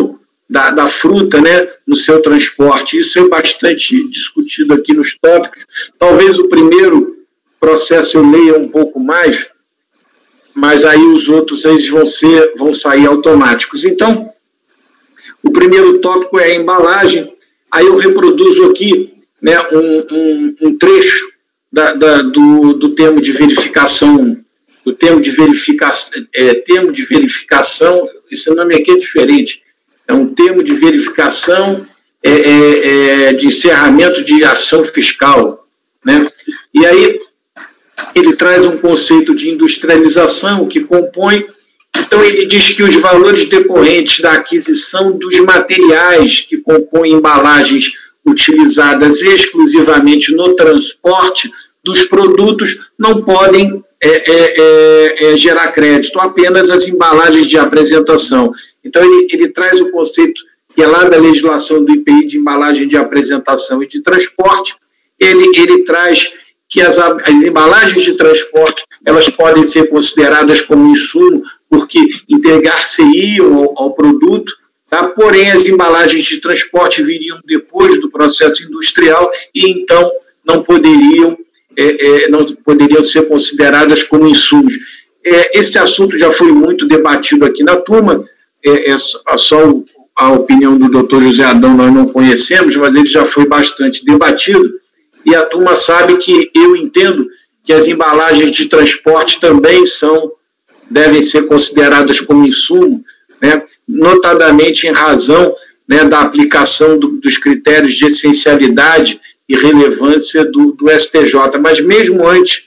da fruta, né, no seu transporte. Isso é bastante discutido aqui nos tópicos. Talvez o primeiro processo eu leia um pouco mais, mas aí os outros eles vão sair automáticos. Então, o primeiro tópico é a embalagem. Aí eu reproduzo aqui, né, um trecho do termo de verificação. O termo de verificação, esse nome aqui é diferente. É um termo de verificação de encerramento de ação fiscal, né? E aí ele traz um conceito de industrialização que compõe. Então ele diz que os valores decorrentes da aquisição dos materiais que compõem embalagens utilizadas exclusivamente no transporte dos produtos não podem gerar crédito, apenas as embalagens de apresentação. Então, ele traz o conceito que é lá da legislação do IPI de embalagem de apresentação e de transporte. Ele traz que as embalagens de transporte elas podem ser consideradas como insumo porque integrar-se-iam ao produto, tá? Porém, as embalagens de transporte viriam depois do processo industrial e, então, não poderiam ser consideradas como insumos. Esse assunto já foi muito debatido aqui na turma, só a opinião do doutor José Adão nós não conhecemos, mas ele já foi bastante debatido, e a turma sabe que eu entendo que as embalagens de transporte também devem ser consideradas como insumo, né, notadamente em razão, né, da aplicação dos critérios de essencialidade e relevância do STJ. Mas mesmo antes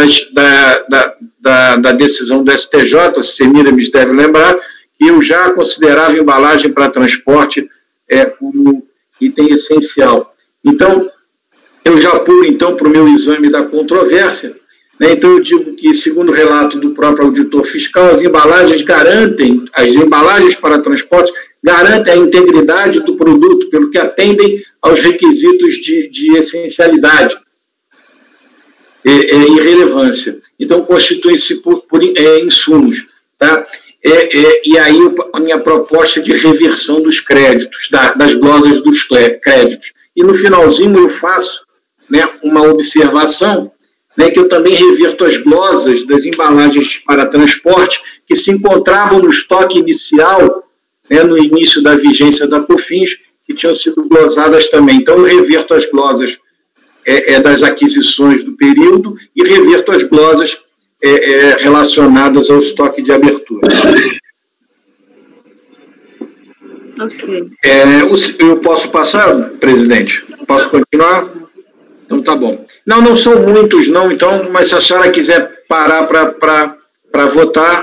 da decisão do STJ, Semiramis deve lembrar, que eu já considerava embalagem para transporte como item essencial. Então, eu já pulo, então, para o meu exame da controvérsia, né? Então, eu digo que, segundo o relato do próprio auditor fiscal, as embalagens para transporte garantem a integridade do produto, pelo que atendem aos requisitos de essencialidade e relevância. Então, constituem-se por insumos. Tá? E aí, a minha proposta de reversão dos créditos, das glosas dos créditos. E no finalzinho eu faço, né, uma observação, né, que eu também reverto as glosas das embalagens para transporte que se encontravam no estoque inicial, né, no início da vigência da COFINS, que tinham sido glosadas também. Então, eu reverto as glosas das aquisições do período e reverto as glosas relacionadas ao estoque de abertura. Ok. Eu posso passar, presidente? Posso continuar? Então, tá bom. Não são muitos, não, então, mas se a senhora quiser parar para votar...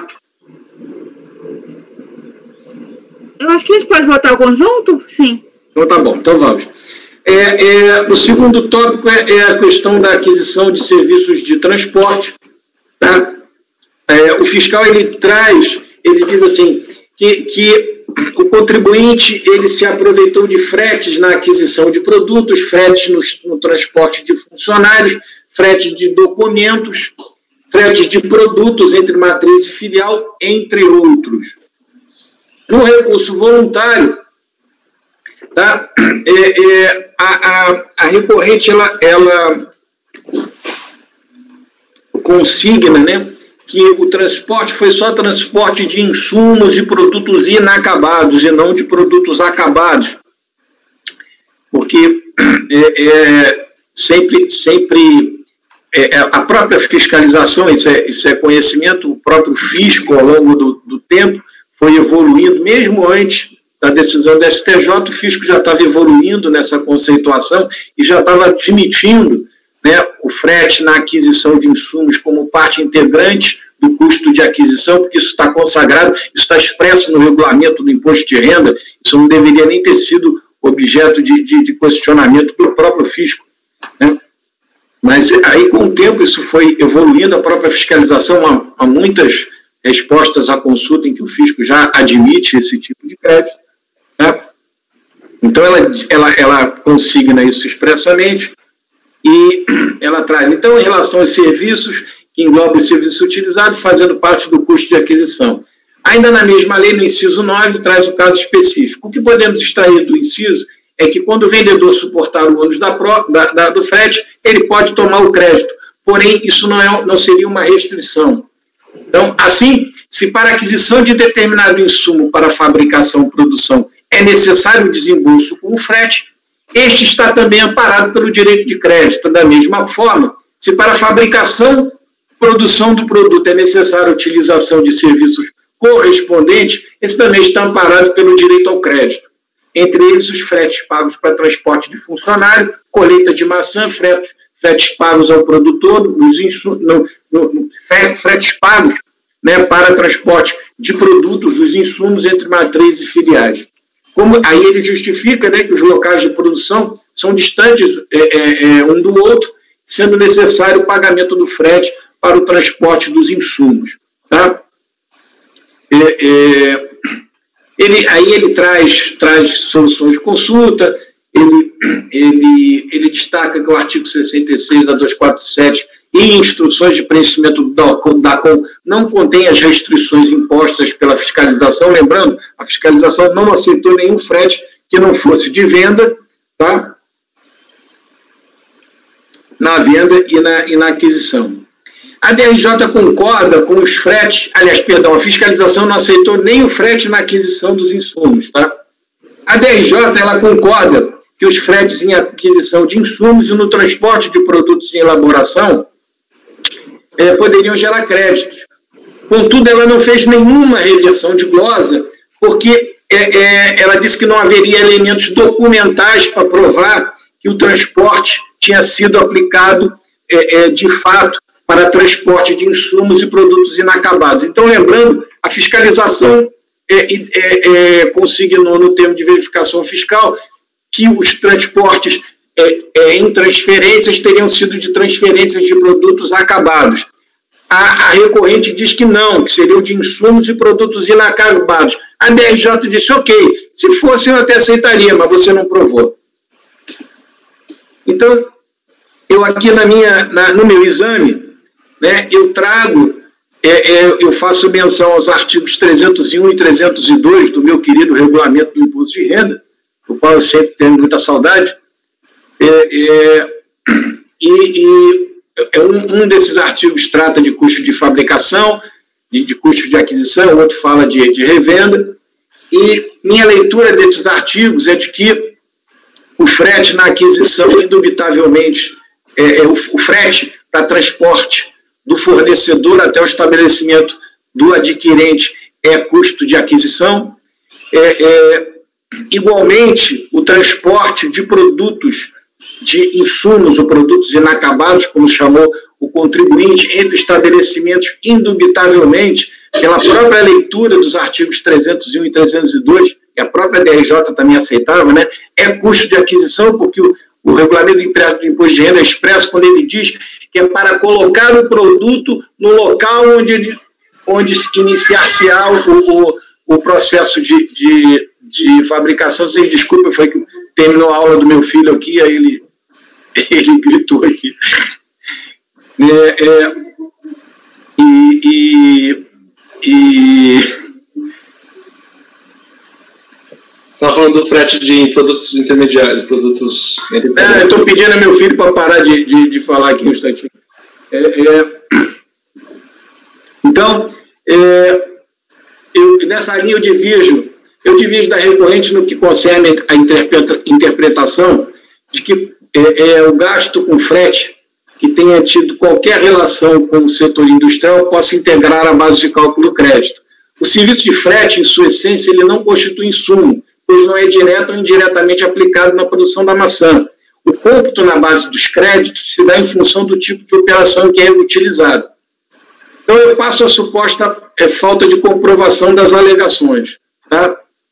Eu acho que a gente pode votar o conjunto? Sim. Então, tá bom. Então, vamos. O segundo tópico é a questão da aquisição de serviços de transporte. Tá? O fiscal, ele diz assim, que o contribuinte ele se aproveitou de fretes na aquisição de produtos, fretes no transporte de funcionários, fretes de documentos, fretes de produtos entre matriz e filial, entre outros. No recurso voluntário, tá? A recorrente ela consigna, né, que o transporte foi só transporte de insumos de produtos inacabados e não de produtos acabados, porque sempre a própria fiscalização, isso é conhecimento, o próprio fisco ao longo do tempo foi evoluindo, mesmo antes da decisão do STJ, o fisco já estava evoluindo nessa conceituação e já estava admitindo, né, o frete na aquisição de insumos como parte integrante do custo de aquisição, porque isso está consagrado, isso está expresso no regulamento do imposto de renda, isso não deveria nem ter sido objeto de questionamento pelo próprio fisco, né? Mas aí, com o tempo, isso foi evoluindo, a própria fiscalização, há muitas respostas à consulta em que o fisco já admite esse tipo de crédito, né? Então, ela consigna isso expressamente e ela traz, então, em relação aos serviços, que engloba o serviço utilizado, fazendo parte do custo de aquisição. Ainda na mesma lei, no inciso 9, traz o caso específico. O que podemos extrair do inciso é que quando o vendedor suportar o ônus do frete, ele pode tomar o crédito. Porém, isso não seria uma restrição. Então, assim, se para a aquisição de determinado insumo para fabricação ou produção é necessário o desembolso com o frete, este está também amparado pelo direito de crédito. Da mesma forma, se para a fabricação e produção do produto é necessária a utilização de serviços correspondentes, esse também está amparado pelo direito ao crédito. Entre eles, os fretes pagos para transporte de funcionário, colheita de maçã, fretes pagos ao produtor, fretes pagos, né, para transporte de produtos, os insumos entre matrizes e filiais. Aí ele justifica, né, que os locais de produção são distantes um do outro, sendo necessário o pagamento do frete para o transporte dos insumos. Tá? Aí ele traz soluções de consulta, ele destaca que o artigo 66 da 247 e instruções de preenchimento da DACOM não contém as restrições impostas pela fiscalização. Lembrando, a fiscalização não aceitou nenhum frete que não fosse de venda, tá? Na venda e na aquisição. A DRJ concorda com os fretes, a fiscalização não aceitou nem o frete na aquisição dos insumos, tá? A DRJ, ela concorda que os fretes em aquisição de insumos e no transporte de produtos em elaboração poderiam gerar créditos. Contudo, ela não fez nenhuma reversão de glosa, porque ela disse que não haveria elementos documentais para provar que o transporte tinha sido aplicado de fato para transporte de insumos e produtos inacabados. Então, lembrando, a fiscalização consignou no termo de verificação fiscal que os transportes em transferências teriam sido de transferências de produtos acabados. A recorrente diz que não, que seriam de insumos e produtos inacabados. A DRJ disse, ok, se fosse eu até aceitaria, mas você não provou. Então, eu aqui no meu exame, né, eu trago, eu faço menção aos artigos 301 e 302 do meu querido regulamento do imposto de renda, do qual eu sempre tenho muita saudade, um desses artigos trata de custo de fabricação, de custo de aquisição, o outro fala de revenda, e minha leitura desses artigos é de que o frete na aquisição, indubitavelmente, o frete para transporte do fornecedor até o estabelecimento do adquirente é custo de aquisição. Igualmente, o transporte de produtos, de insumos ou produtos inacabados, como chamou o contribuinte, entre estabelecimentos, indubitavelmente, pela própria leitura dos artigos 301 e 302, que a própria DRJ também aceitava, né, é custo de aquisição, porque o regulamento do imposto de renda é expresso quando ele diz que é para colocar o produto no local onde iniciar-se-á o processo de fabricação. Vocês desculpem, foi que terminou a aula do meu filho aqui, aí ele gritou aqui. Estava falando do frete de produtos intermediários, produtos... eu estou pedindo ao meu filho para parar de falar aqui um instantinho. Então, nessa linha eu divijo da recorrente no que concerne a interpretação de que o gasto com frete que tenha tido qualquer relação com o setor industrial possa integrar a base de cálculo do crédito. O serviço de frete, em sua essência, ele não constitui insumo, pois não é direto ou indiretamente aplicado na produção da maçã. O cômputo na base dos créditos se dá em função do tipo de operação que é utilizado. Então, eu passo a suposta falta de comprovação das alegações. Tá?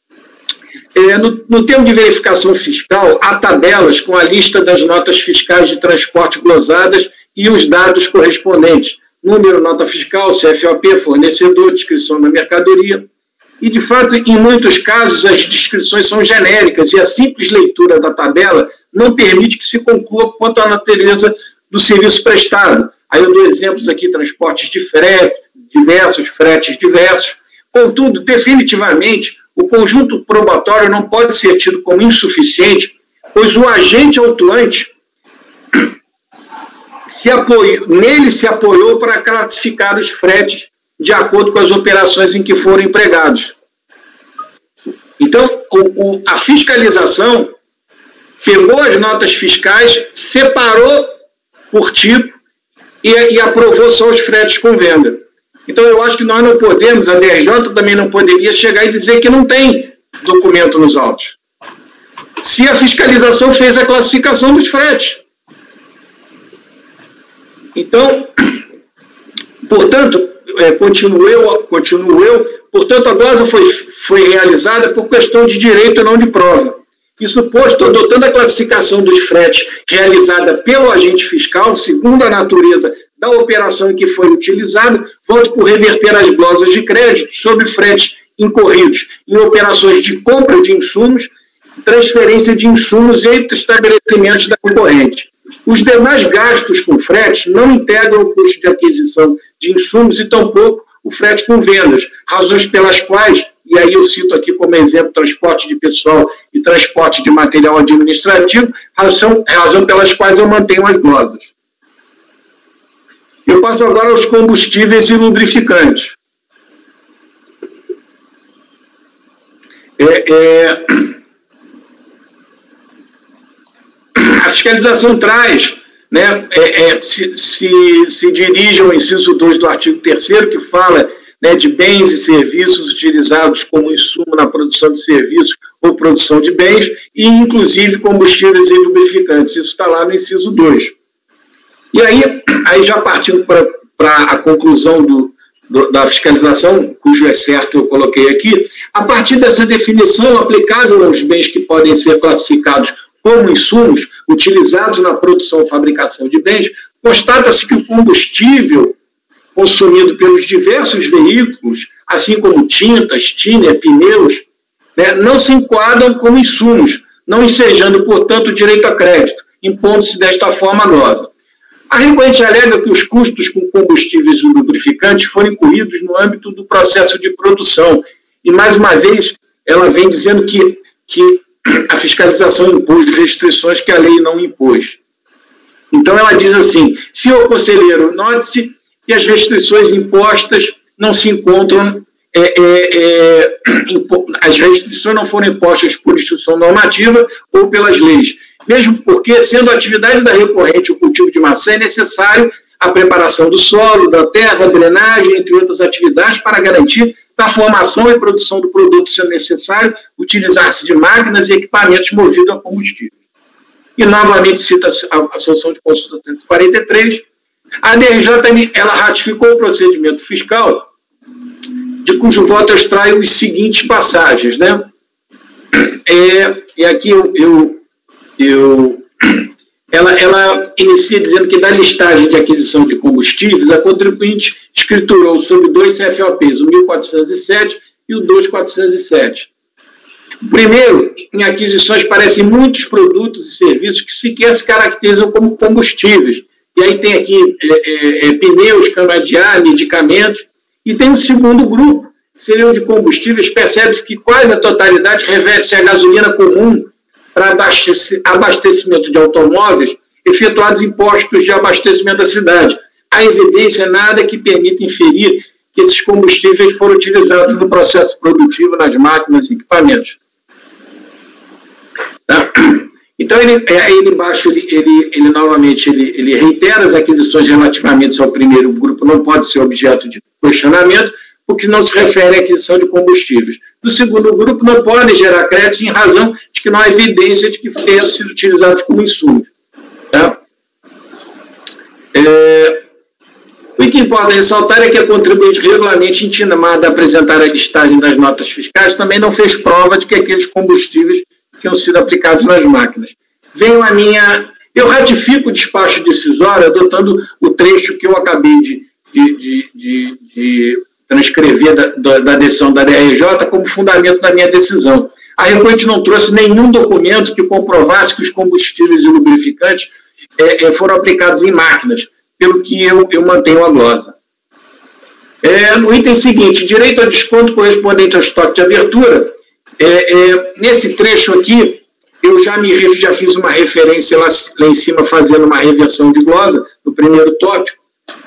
No termo de verificação fiscal, há tabelas com a lista das notas fiscais de transporte glosadas e os dados correspondentes. Número, nota fiscal, CFOP, fornecedor, descrição da mercadoria. E, de fato, em muitos casos, as descrições são genéricas e a simples leitura da tabela não permite que se conclua quanto à natureza do serviço prestado. Aí eu dou exemplos aqui, transportes de frete, fretes diversos, Contudo, definitivamente, o conjunto probatório não pode ser tido como insuficiente, pois o agente autuante nele se apoiou para classificar os fretes de acordo com as operações em que foram empregados. Então, a fiscalização pegou as notas fiscais, separou por tipo e aprovou só os fretes com venda. Então, eu acho que nós não podemos, a DRJ também não poderia chegar e dizer que não tem documento nos autos, se a fiscalização fez a classificação dos fretes. Então, portanto, continuo eu, portanto, a glosa foi realizada por questão de direito e não de prova. Isso posto, adotando a classificação dos fretes realizada pelo agente fiscal, segundo a natureza da operação em que foi utilizada, voto por reverter as glosas de crédito sobre fretes incorridos em operações de compra de insumos, transferência de insumos entre estabelecimentos da concorrente. Os demais gastos com frete não integram o custo de aquisição de insumos e tampouco o frete com vendas, razões pelas quais, e aí eu cito aqui como exemplo transporte de pessoal e transporte de material administrativo, razão pelas quais eu mantenho as glosas. Eu passo agora aos combustíveis e lubrificantes. A fiscalização traz, né, se dirige ao inciso 2 do artigo 3º, que fala, né, de bens e serviços utilizados como insumo na produção de serviços ou produção de bens, e inclusive combustíveis e lubrificantes. Isso está lá no inciso 2. E aí já partindo para a conclusão da fiscalização, cujo é certo eu coloquei aqui, a partir dessa definição aplicável aos bens que podem ser classificados como insumos utilizados na produção ou fabricação de bens, constata-se que o combustível consumido pelos diversos veículos, assim como tintas, tiner, pneus, né, não se enquadram como insumos, não ensejando, portanto, direito a crédito, impondo-se desta forma a glosa. A recorrente alega que os custos com combustíveis e lubrificantes foram incluídos no âmbito do processo de produção. E, mais uma vez, ela vem dizendo que a fiscalização impôs restrições que a lei não impôs. Então, ela diz assim: senhor conselheiro, note-se que as restrições impostas não se encontram, as restrições não foram impostas por instrução normativa ou pelas leis, mesmo porque, sendo a atividade da recorrente o cultivo de maçã, é necessário a preparação do solo, da terra, a drenagem, entre outras atividades, para garantir a formação e produção do produto, sendo necessário utilizar-se de máquinas e equipamentos movidos a combustível. E, novamente, cita a solução de consulta 143, a DRJ ela ratificou o procedimento fiscal, de cujo voto eu extraio as seguintes passagens, né? E aqui ela inicia dizendo que da listagem de aquisição de combustíveis, a contribuinte escriturou sobre 2 CFOPs, o 1407 e o 2407. Primeiro, em aquisições parecem muitos produtos e serviços que sequer se caracterizam como combustíveis. E aí tem aqui pneus, cana de ar, medicamentos. E tem um segundo grupo, que seriam de combustíveis, percebe-se que quase a totalidade reveste-se a gasolina comum para abastecimento de automóveis efetuados em postos de abastecimento da cidade. Há evidência nada que permita inferir que esses combustíveis foram utilizados no processo produtivo, nas máquinas e equipamentos. Tá? Então, aí embaixo, ele novamente reitera as aquisições relativamente ao primeiro grupo, não pode ser objeto de questionamento, porque não se refere à aquisição de combustíveis. No segundo grupo, não podem gerar créditos em razão de que não há evidência de que tenham sido utilizados como insumos. Tá? O que importa ressaltar é que a contribuinte regularmente intimada a apresentar a listagem das notas fiscais também não fez prova de que aqueles combustíveis tinham sido aplicados nas máquinas. Eu ratifico o despacho decisório adotando o trecho que eu acabei de transcrever da decisão da DRJ como fundamento da minha decisão. A recorrente não trouxe nenhum documento que comprovasse que os combustíveis e lubrificantes foram aplicados em máquinas, pelo que eu mantenho a glosa. No item seguinte, direito a desconto correspondente ao estoque de abertura, nesse trecho aqui, eu já fiz uma referência lá em cima, fazendo uma reversão de glosa, no primeiro tópico,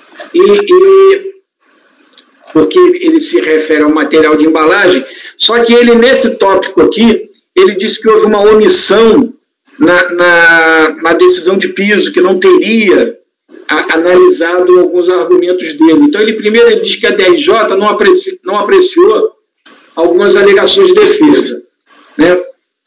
porque ele se refere ao material de embalagem, só que ele, nesse tópico aqui, ele disse que houve uma omissão na decisão de piso, que não teria analisado alguns argumentos dele. Então, ele diz que a DRJ não apreciou algumas alegações de defesa, né?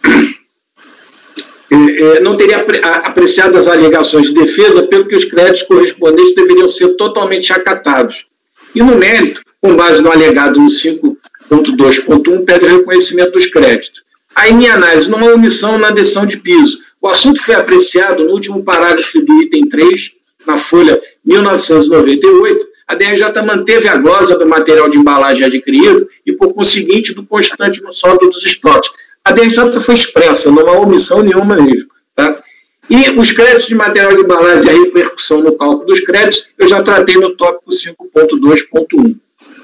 Não teria apreciado as alegações de defesa, pelo que os créditos correspondentes deveriam ser totalmente acatados. E no mérito, com base no alegado no 5.2.1, pede o reconhecimento dos créditos. Aí, minha análise, numa omissão na decisão de piso. O assunto foi apreciado no último parágrafo do item 3, na folha 1998, a DRJ manteve a glosa do material de embalagem adquirido e, por conseguinte, do constante no saldo dos estoques. A DRJ foi expressa, não há omissão nenhuma mesmo. Tá? E os créditos de material de embalagem e a repercussão no cálculo dos créditos, eu já tratei no tópico 5.2.1.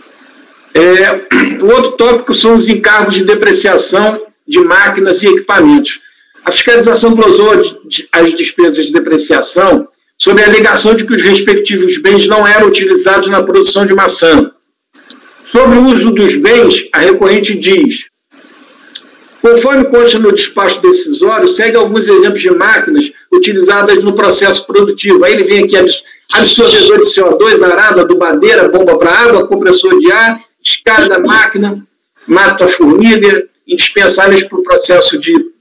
O outro tópico são os encargos de depreciação de máquinas e equipamentos. A fiscalização glosou as despesas de depreciação sobre a alegação de que os respectivos bens não eram utilizados na produção de maçã. Sobre o uso dos bens, a recorrente diz: conforme consta no despacho decisório, segue alguns exemplos de máquinas utilizadas no processo produtivo. Aí ele vem aqui, absorvedor de CO2, arada, adubadeira, bomba para água, compressor de ar, escada da máquina, massa formiga, indispensáveis para o processo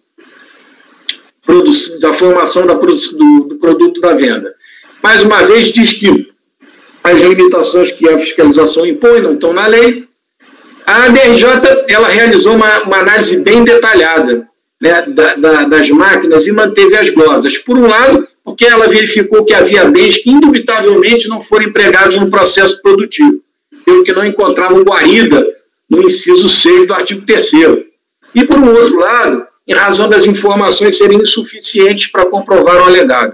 da formação do produto da venda. Mais uma vez, diz que as limitações que a fiscalização impõe não estão na lei. A DRJ ela realizou uma análise bem detalhada, né, das máquinas e manteve as glosas. Por um lado, porque ela verificou que havia bens que indubitavelmente não foram empregados no processo produtivo, pelo que não encontravam guarida no inciso 6 do artigo 3º. E, por um outro lado, em razão das informações serem insuficientes para comprovar o alegado.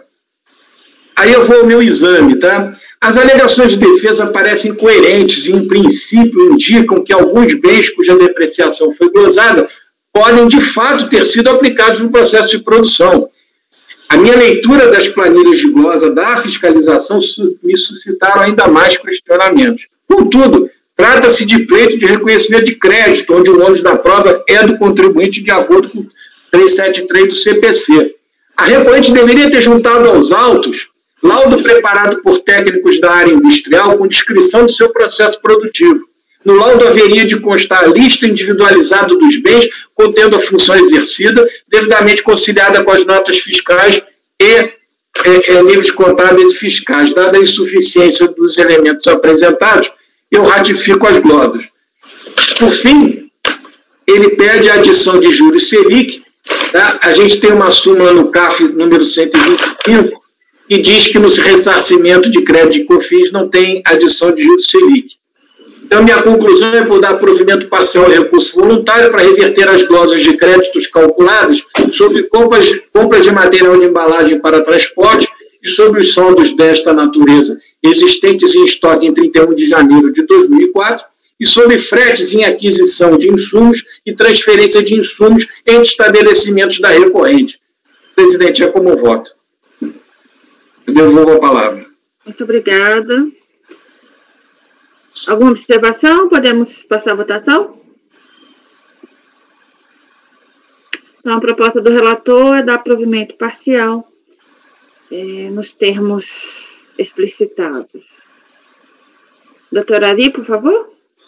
Aí eu vou ao meu exame, tá? As alegações de defesa parecem coerentes e, em princípio, indicam que alguns bens cuja depreciação foi glosada podem, de fato, ter sido aplicados no processo de produção. A minha leitura das planilhas de glosa da fiscalização me suscitaram ainda mais questionamentos. Contudo, trata-se de pleito de reconhecimento de crédito, onde o ônus da prova é do contribuinte de acordo com 373 do CPC. A recorrente deveria ter juntado aos autos laudo preparado por técnicos da área industrial com descrição do seu processo produtivo. No laudo haveria de constar a lista individualizada dos bens contendo a função exercida, devidamente conciliada com as notas fiscais e níveis contábeis e fiscais. Dada a insuficiência dos elementos apresentados, eu ratifico as glosas. Por fim, ele pede a adição de juros Selic. Tá? A gente tem uma súmula no CAF número 125, que diz que no ressarcimento de crédito de COFINS não tem adição de juros Selic. Então, minha conclusão é por dar provimento parcial ao recurso voluntário para reverter as glosas de créditos calculadas sobre compras de material de embalagem para transporte e sobre os saldos desta natureza existentes em estoque em 31 de janeiro de 2004 e sobre fretes em aquisição de insumos e transferência de insumos entre estabelecimentos da recorrente. Presidente, é como voto. Eu devolvo a palavra. Muito obrigada. Alguma observação? Podemos passar a votação? Então, a proposta do relator é dar provimento parcial nos termos explicitados. Doutora Ari, por favor.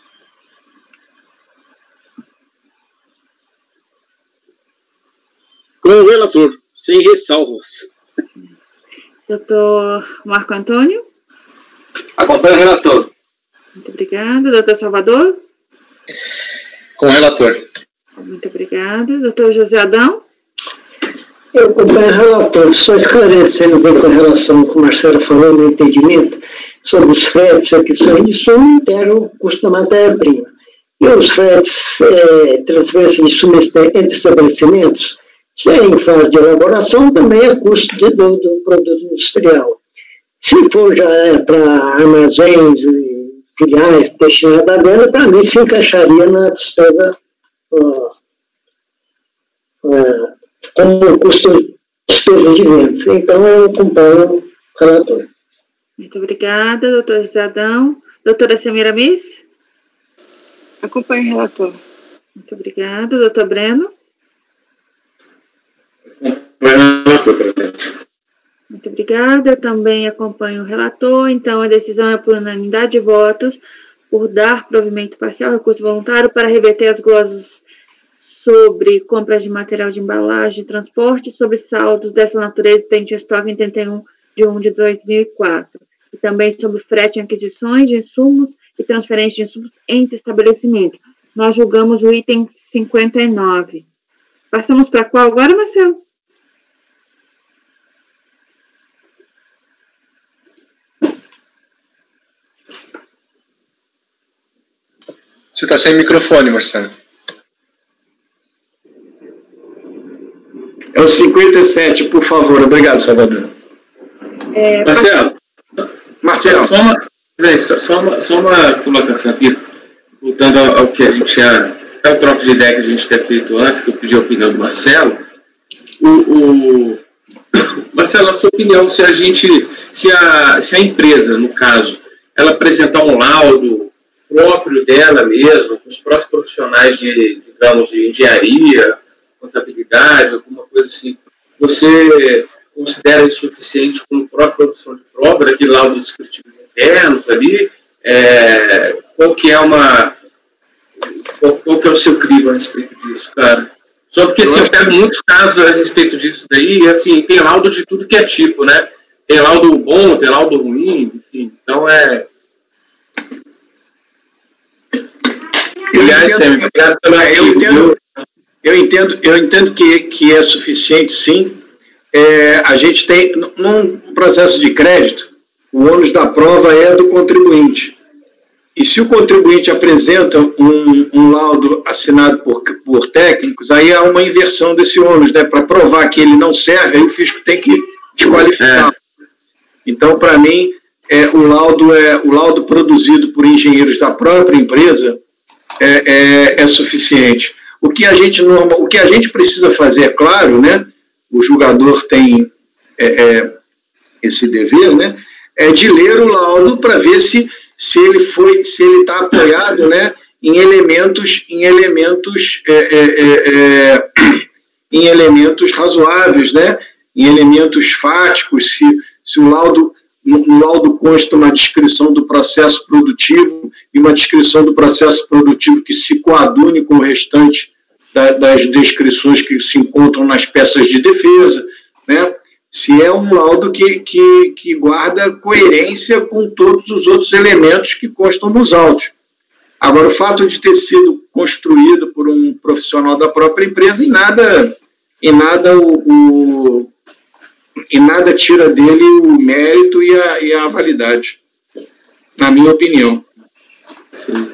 Com o relator, sem ressalvas. Doutor Marco Antônio. Acompanho o relator. Muito obrigada. Doutor Salvador. Com o relator. Muito obrigada. Doutor José Adão. Eu acompanho o relator, só esclarecendo com relação ao que o Marcelo falou no entendimento sobre os fretes, aquisição de insumo, integram o custo da matéria-prima. E os fretes, transferência de insumo entre estabelecimentos, se é em fase de elaboração, também é custo do produto industrial. Se for já para armazéns, filiais destinadas à venda, para mim se encaixaria na despesa como custo despesa de vendas. Então, eu acompanho o relator. Muito obrigada, doutor José Adão. Doutora Semiramis? Acompanho o relator. Muito obrigada. Doutor Breno? Acompanho o relator, presidente. Muito obrigada. Eu também acompanho o relator. Então, a decisão é por unanimidade de votos, por dar provimento parcial ao recurso voluntário para reverter as glosas sobre compras de material de embalagem e transporte sobre saldos dessa natureza existente em estoque em 31/1/2004. E também sobre frete em aquisições de insumos e transferência de insumos entre estabelecimentos. Nós julgamos o item 59. Passamos para qual agora, Marcelo? Você está sem microfone, Marcelo. É o 57, por favor. Obrigado, Salvador. Marcelo. Só uma colocação aqui, voltando ao que a gente já... ao troco de ideia que a gente tinha feito antes, que eu pedi a opinião do Marcelo. Marcelo, a sua opinião, se a empresa, no caso, ela apresentar um laudo próprio dela mesma, com os próprios profissionais digamos, de engenharia, contabilidade, alguma coisa assim, você considera insuficiente com a própria produção de prova, daquele laudo descritivos internos ali? Qual que é o seu crivo a respeito disso, cara? Só porque assim, eu pego muitos casos a respeito disso daí, e assim, tem laudo de tudo que é tipo, né? Tem laudo bom, tem laudo ruim, enfim, então obrigado pelo artigo. Eu entendo que é suficiente, sim. A gente tem, num processo de crédito, o ônus da prova é do contribuinte. E se o contribuinte apresenta um laudo assinado por técnicos, aí há uma inversão desse ônus, né? Para provar que ele não serve, aí o fisco tem que desqualificar. Então, para mim, o laudo produzido por engenheiros da própria empresa é suficiente. O que a gente precisa fazer, é claro, né? O julgador tem esse dever, né? É de ler o laudo para ver se ele está apoiado, né, em elementos razoáveis, né, em elementos fáticos, se o laudo, no laudo consta uma descrição do processo produtivo e uma descrição do processo produtivo que se coadune com o restante das descrições que se encontram nas peças de defesa, né? Se é um laudo que guarda coerência com todos os outros elementos que constam nos autos. Agora, o fato de ter sido construído por um profissional da própria empresa, em nada tira dele o mérito e a validade, na minha opinião. Sim.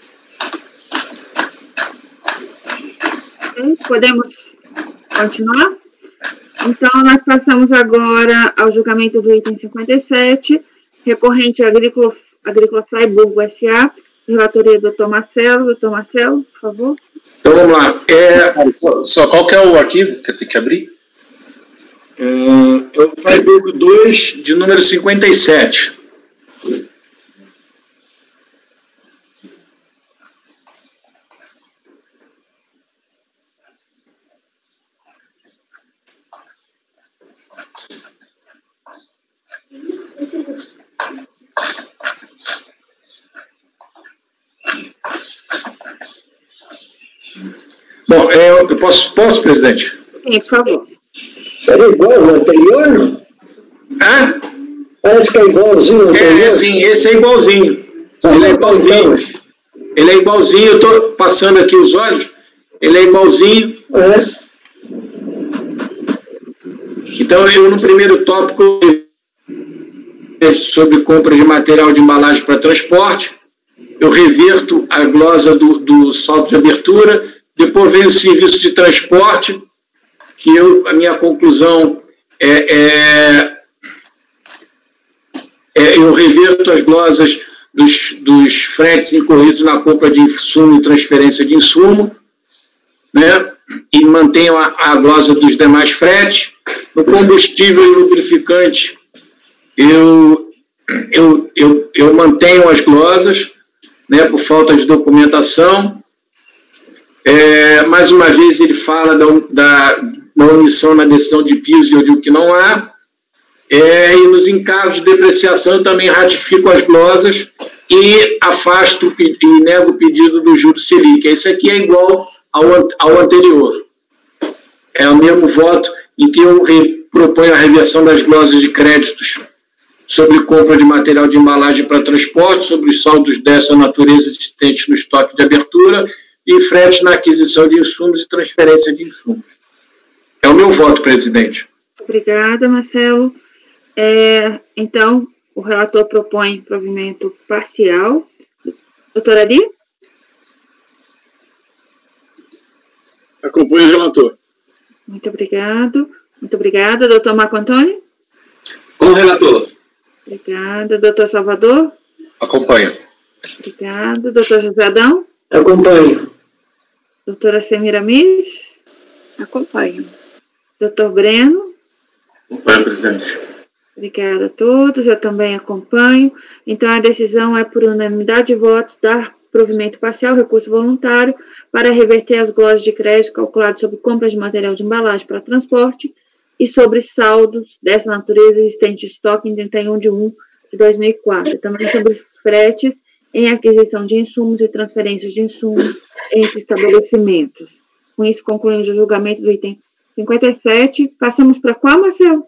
Podemos continuar? Então, nós passamos agora ao julgamento do item 57, recorrente Agrícola Fraiburgo S.A., relatoria do Dr. Marcelo. Doutor Marcelo, por favor. Então, vamos lá. Só qual que é o arquivo que eu tenho que abrir? É o Fraiburgo 2, de número 57. Bom, eu posso, presidente? Sim, por favor. Seria igual ao anterior, não? Parece que é igualzinho ao anterior. Sim, esse é igualzinho. Ele é igualzinho. Ele é igualzinho, eu estou passando aqui os olhos, ele é igualzinho. Então, eu no primeiro tópico sobre compra de material de embalagem para transporte, eu reverto a glosa do saldo de abertura, depois vem o serviço de transporte, que a minha conclusão eu reverto as glosas dos fretes incorridos na compra de insumo e transferência de insumo, né? E mantenho a glosa dos demais fretes. No combustível e lubrificante, eu mantenho as glosas, né, por falta de documentação. Mais uma vez, ele fala da omissão na decisão de piso, e eu digo que não há. E nos encargos de depreciação, eu também ratifico as glosas e afasto e nego o pedido do juros Selic. Esse aqui é igual ao anterior. É o mesmo voto em que eu proponho a reversão das glosas de créditos sobre compra de material de embalagem para transporte, sobre os saldos dessa natureza existentes no estoque de abertura e frete na aquisição de insumos e transferência de insumos. É o meu voto, presidente. Obrigada, Marcelo. Então, o relator propõe provimento parcial. Doutora Ari? Acompanho o relator. Muito obrigado. Muito obrigada. Doutor Marco Antônio? Com o relator. Obrigada. Doutor Salvador? Acompanho. Obrigado. Doutor José Adão? Acompanho. Doutora Semiramis? Acompanho. Doutor Breno? Acompanho, presidente. Obrigada a todos, eu também acompanho. Então, a decisão é por unanimidade de votos dar provimento parcial, recurso voluntário, para reverter as glosas de crédito calculadas sobre compras de material de embalagem para transporte e sobre saldos dessa natureza existente em estoque em 31/1/2004. Também sobre fretes em aquisição de insumos e transferências de insumos entre estabelecimentos. Com isso, concluímos o julgamento do item 57. Passamos para qual, Marcelo?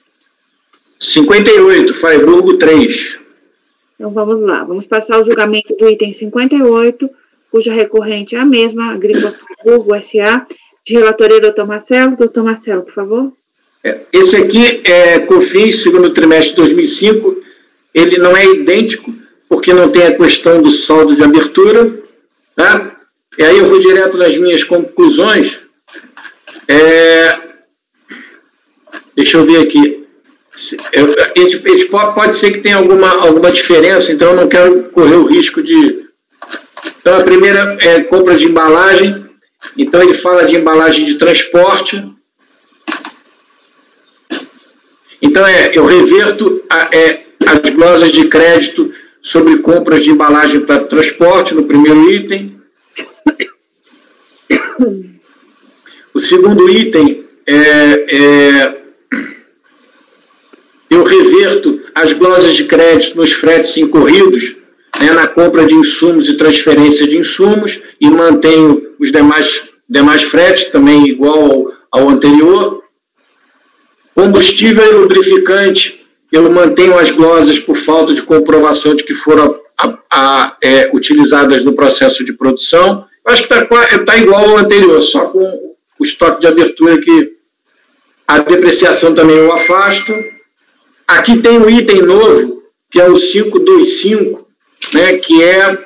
58, Freiburgo 3. Então, vamos lá. Vamos passar o julgamento do item 58, cuja recorrente é a mesma, Agrícola Freiburgo S.A., de relatoria do Dr. Marcelo. Doutor Marcelo, por favor. Esse aqui é COFINS, segundo trimestre de 2005. Ele não é idêntico, porque não tem a questão do saldo de abertura. Tá? E aí eu vou direto nas minhas conclusões. Deixa eu ver aqui. Pode ser que tenha alguma diferença, então eu não quero correr o risco de... Então, a primeira é compra de embalagem. Então, ele fala de embalagem de transporte. Então, eu reverto as glosas de crédito sobre compras de embalagem para transporte, no primeiro item. O segundo item eu reverto as glosas de crédito nos fretes incorridos, né, na compra de insumos e transferência de insumos, e mantenho os demais fretes, também igual ao anterior. Combustível e lubrificante, eu mantenho as glosas por falta de comprovação de que foram utilizadas no processo de produção. Eu acho que está igual ao anterior, só com o estoque de abertura, que a depreciação também eu afasto. Aqui tem um item novo, que é o 525, né, que é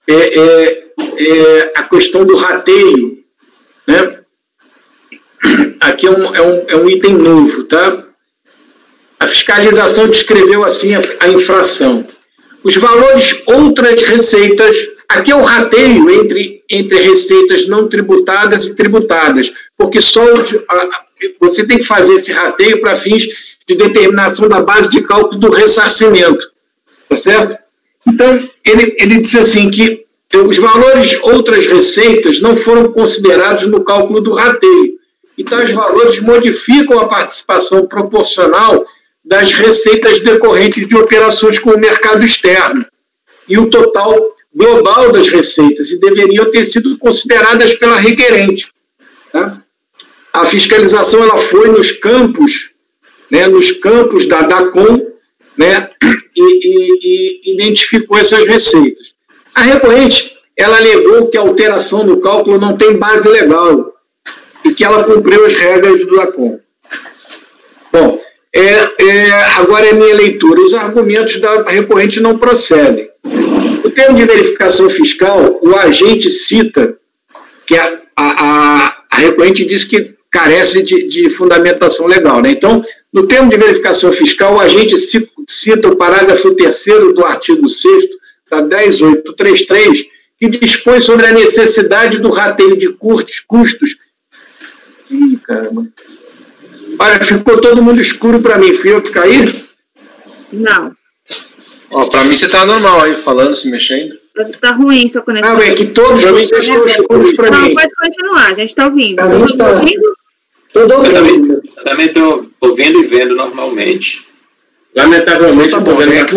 a questão do rateio. Né? Aqui é um item novo. Tá? A fiscalização descreveu assim a infração. Os valores outras receitas, aqui é o rateio entre receitas não tributadas e tributadas, porque só você tem que fazer esse rateio para fins de determinação da base de cálculo do ressarcimento, tá certo? Então, ele disse assim que os valores outras receitas não foram considerados no cálculo do rateio. Então, os valores modificam a participação proporcional das receitas decorrentes de operações com o mercado externo e o total global das receitas, e deveriam ter sido consideradas pela requerente. Tá? A fiscalização ela foi nos campos da DACOM, né, e identificou essas receitas. A recorrente, ela alegou que a alteração no cálculo não tem base legal e que ela cumpriu as regras do DACOM. Bom, agora é minha leitura. Os argumentos da recorrente não procedem. No termo de verificação fiscal, o agente cita que a recorrente diz que carece de fundamentação legal. Né? Então, no termo de verificação fiscal, o agente cita o parágrafo 3º do artigo 6º está 10.833, que dispõe sobre a necessidade do rateio de custos. Ih, caramba. Olha, ficou todo mundo escuro para mim. Fui eu que caí? Não. Ó, para mim você tá normal aí, falando, se mexendo. Tá ruim sua conexão. Não, é que todos vocês estão escuros para mim. Não, pode continuar, a gente está ouvindo. Tá ouvindo? Tudo Eu também estou ouvindo e vendo normalmente. Lamentavelmente, eu estou vendo É que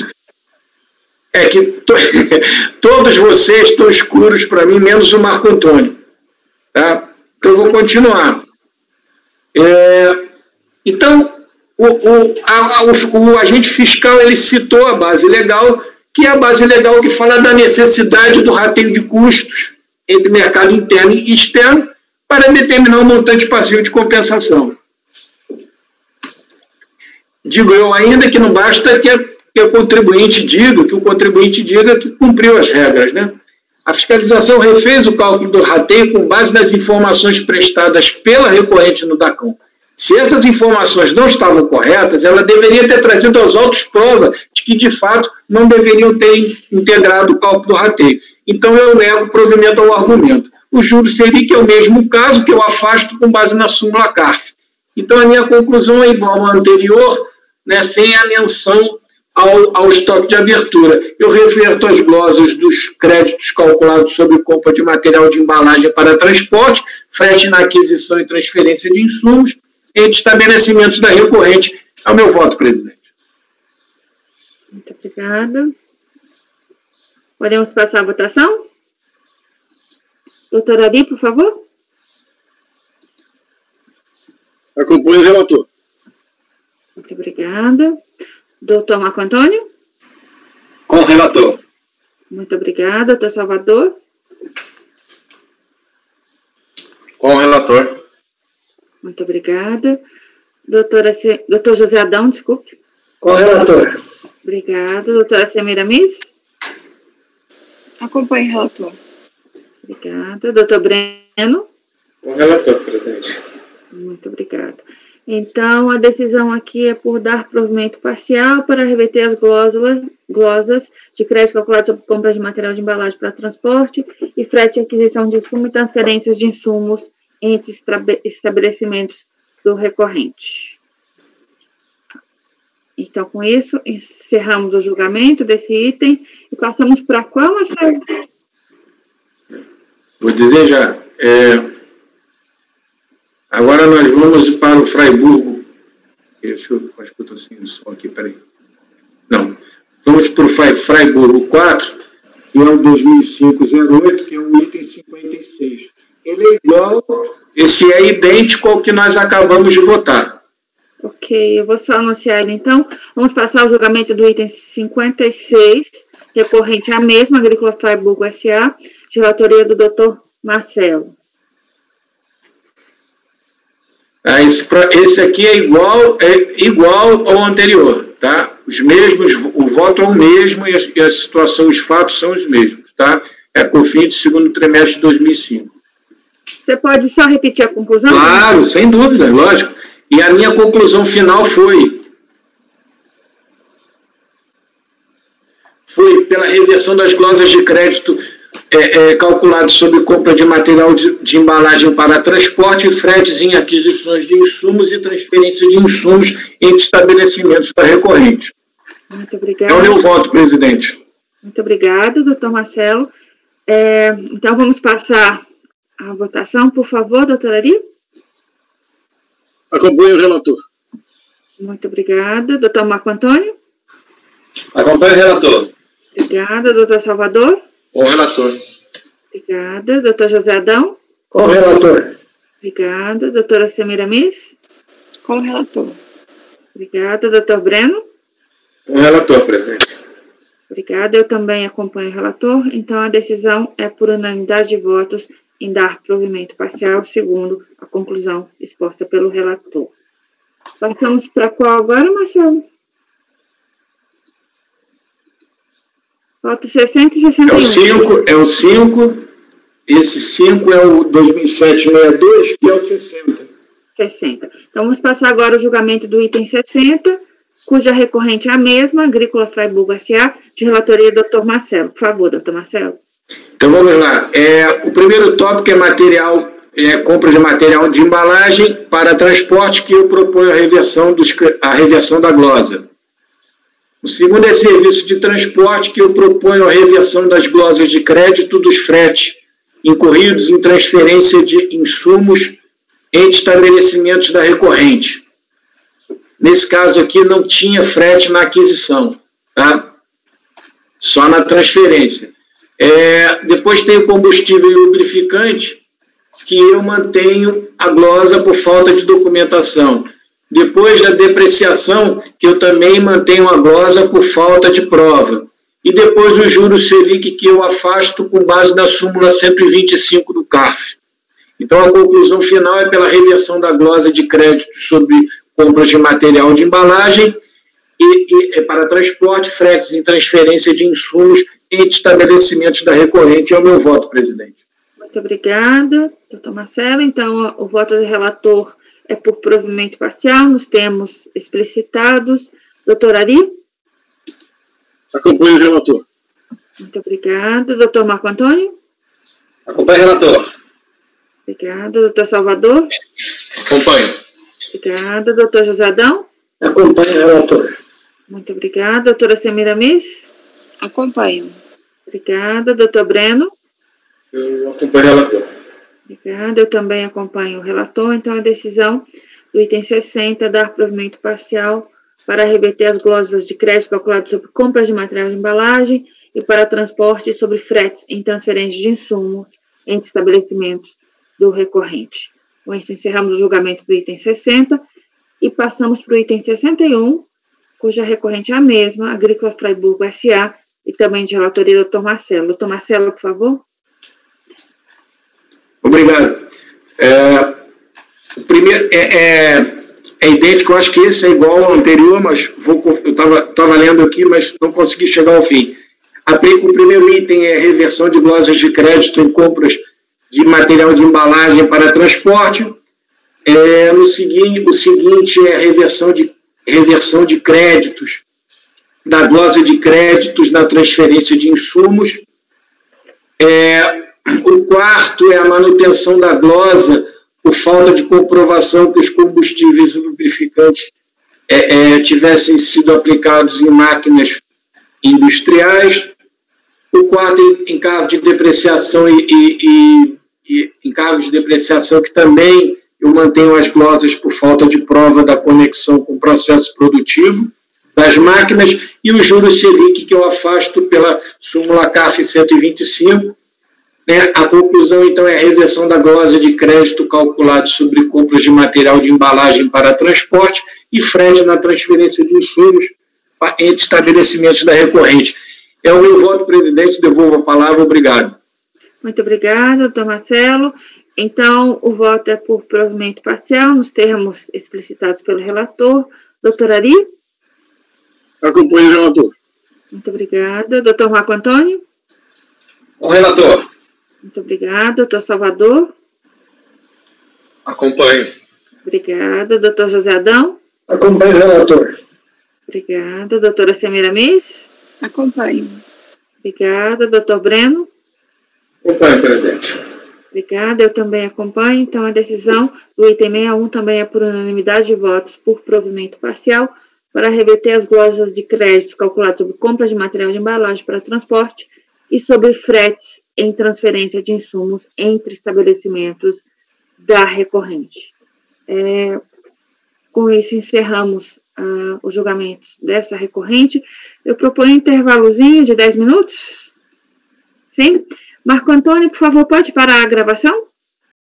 todos vocês estão escuros para mim, menos o Marco Antônio. Tá? Então, eu vou continuar. Então, o agente fiscal ele citou a base legal, que é a base legal que fala da necessidade do rateio de custos entre mercado interno e externo para determinar o montante passivo de compensação. Digo eu ainda que não basta que o contribuinte diga que cumpriu as regras, né? A fiscalização refez o cálculo do rateio com base nas informações prestadas pela recorrente no DACOM. Se essas informações não estavam corretas, ela deveria ter trazido aos autos prova de que, de fato, não deveriam ter integrado o cálculo do rateio. Então, eu nego provimento ao argumento. O júri seria que é o mesmo caso que eu afasto com base na súmula CARF. Então, a minha conclusão é igual à anterior, né, sem a menção ao estoque de abertura. Eu reverto as glosas dos créditos calculados sobre compra de material de embalagem para transporte, frete na aquisição e transferência de insumos, entre estabelecimentos da recorrente. É o meu voto, presidente. Muito obrigada. Podemos passar a votação? Doutora Ari, por favor. Acompanhe o relator. Muito obrigada. Doutor Marco Antônio? Com o relator. Muito obrigada. Doutor Salvador? Com o relator. Muito obrigada. Doutor José Adão, desculpe. Com o relator. Obrigada. Doutora Semira Miss? Acompanhe o relator. Obrigada. Doutor Breno? Com o relator, presidente. Muito obrigada. Então, a decisão aqui é por dar provimento parcial para reverter as glosas de crédito calculado sobre compra de material de embalagem para transporte e frete e aquisição de insumos e transferências de insumos entre estabelecimentos do recorrente. Então, com isso, encerramos o julgamento desse item e passamos para qual, Marcelo? Vou dizer já. Agora nós vamos para o Fraiburgo. Deixa eu... Acho que eu estou sem o som aqui, peraí. Não. Vamos para o Fraiburgo 4, que é o 2005-08, que é o item 56. Ele é igual, esse é idêntico ao que nós acabamos de votar. Ok, eu vou só anunciar ele então. Vamos passar ao julgamento do item 56, recorrente à mesma Agrícola Fraiburgo S.A., de relatoria do Dr. Marcelo. Esse aqui é igual ao anterior, tá? Os mesmos, o voto é o mesmo e a situação, os fatos são os mesmos, tá? É COFINS do segundo trimestre de 2005. Você pode só repetir a conclusão? Claro, sem dúvida, lógico. E a minha conclusão final foi pela reversão das glosas de crédito calculado sobre compra de material de embalagem para transporte e fretes em aquisições de insumos e transferência de insumos entre estabelecimentos da recorrente. Muito obrigada. É o meu voto, presidente. Muito obrigada, doutor Marcelo. Então, vamos passar a votação, por favor, doutora Ari. Acompanhe o relator. Muito obrigada. Doutor Marco Antônio. Acompanhe o relator. Obrigada. Doutor Salvador. Com o relator. Obrigada. Doutor José Adão. Com o relator. Obrigada. Doutora Semira Miss. Com o relator. Obrigada. Doutor Breno. Com o relator, presidente. Obrigada. Eu também acompanho o relator. Então, a decisão é por unanimidade de votos em dar provimento parcial, segundo a conclusão exposta pelo relator. Passamos para qual agora, Marcelo? Falta 60 e 61. É o 5, esse 5 é o 2007-62, que é o 60. 60. Então, vamos passar agora o julgamento do item 60, cuja recorrente é a mesma, Agrícola Fraiburgo S.A., de relatoria Dr. Marcelo. Por favor, Dr. Marcelo. Então, vamos lá. O primeiro tópico é compra de material de embalagem para transporte, que eu proponho a reversão da glosa. O segundo é serviço de transporte, que eu proponho a reversão das glosas de crédito dos fretes incorridos em transferência de insumos entre estabelecimentos da recorrente. Nesse caso aqui, não tinha frete na aquisição, tá? Só na transferência. Depois tem o combustível e lubrificante, que eu mantenho a glosa por falta de documentação. Depois da depreciação, que eu também mantenho a glosa por falta de prova. E depois o juros Selic, que eu afasto com base na súmula 125 do CARF. Então, a conclusão final é pela reversão da glosa de crédito sobre compras de material de embalagem e para transporte, fretes e transferência de insumos entre estabelecimentos da recorrente. É o meu voto, presidente. Muito obrigada, doutor Marcelo. Então, o voto do relator é por provimento parcial, nos termos explicitados. Doutor Ari? Acompanho o relator. Muito obrigada. Doutor Marco Antônio? Acompanho o relator. Obrigada. Doutor Salvador? Acompanho. Obrigada. Doutor José Adão? Acompanho o relator. Muito obrigada. Doutora Semiramis? Acompanho. Obrigada. Doutor Breno? Eu acompanho o relator. Obrigada. Eu também acompanho o relator. Então, a decisão do item 60 dar provimento parcial para reverter as glosas de crédito calculadas sobre compras de material de embalagem e para transporte sobre fretes em transferência de insumos entre estabelecimentos do recorrente. Com isso, encerramos o julgamento do item 60 e passamos para o item 61, cuja recorrente é a mesma, Agrícola Fraiburgo S.A., e também de relatoria do Dr. Marcelo. Doutor Marcelo, por favor. Obrigado. O primeiro é idêntico, eu acho que esse é igual ao anterior, mas eu estava lendo aqui, mas não consegui chegar ao fim. O primeiro item é reversão de glosas de crédito em compras de material de embalagem para transporte. O seguinte é a reversão de créditos, da glosa de créditos na transferência de insumos. O quarto é a manutenção da glosa por falta de comprovação que os combustíveis e lubrificantes tivessem sido aplicados em máquinas industriais. O quarto é encargo de depreciação e encargos de depreciação, que também eu mantenho as glosas por falta de prova da conexão com o processo produtivo das máquinas, e o juros Selic, que eu afasto pela súmula CARF 125. A conclusão, então, é a reversão da glosa de crédito calculado sobre compras de material de embalagem para transporte e frete na transferência de insumos entre estabelecimentos da recorrente. É o meu voto, presidente. Devolvo a palavra. Obrigado. Muito obrigada, doutor Marcelo. Então, o voto é por provimento parcial, nos termos explicitados pelo relator. Doutor Ari? Acompanho o relator. Muito obrigada. Doutor Marco Antônio? O relator. Muito obrigada. Doutor Salvador? Acompanho. Obrigada. Doutor José Adão? Acompanho o relator. Obrigada. Doutora Semiramis? Acompanho. Obrigada. Doutor Breno? Acompanho, presidente. Obrigada. Eu também acompanho. Então, a decisão do item 61 também é por unanimidade de votos por provimento parcial para reverter as glosas de crédito calculadas sobre compras de material de embalagem para transporte e sobre fretes em transferência de insumos entre estabelecimentos da recorrente. Com isso, encerramos os julgamentos dessa recorrente. Eu proponho um intervalozinho de 10 minutos. Sim? Marco Antônio, por favor, pode parar a gravação?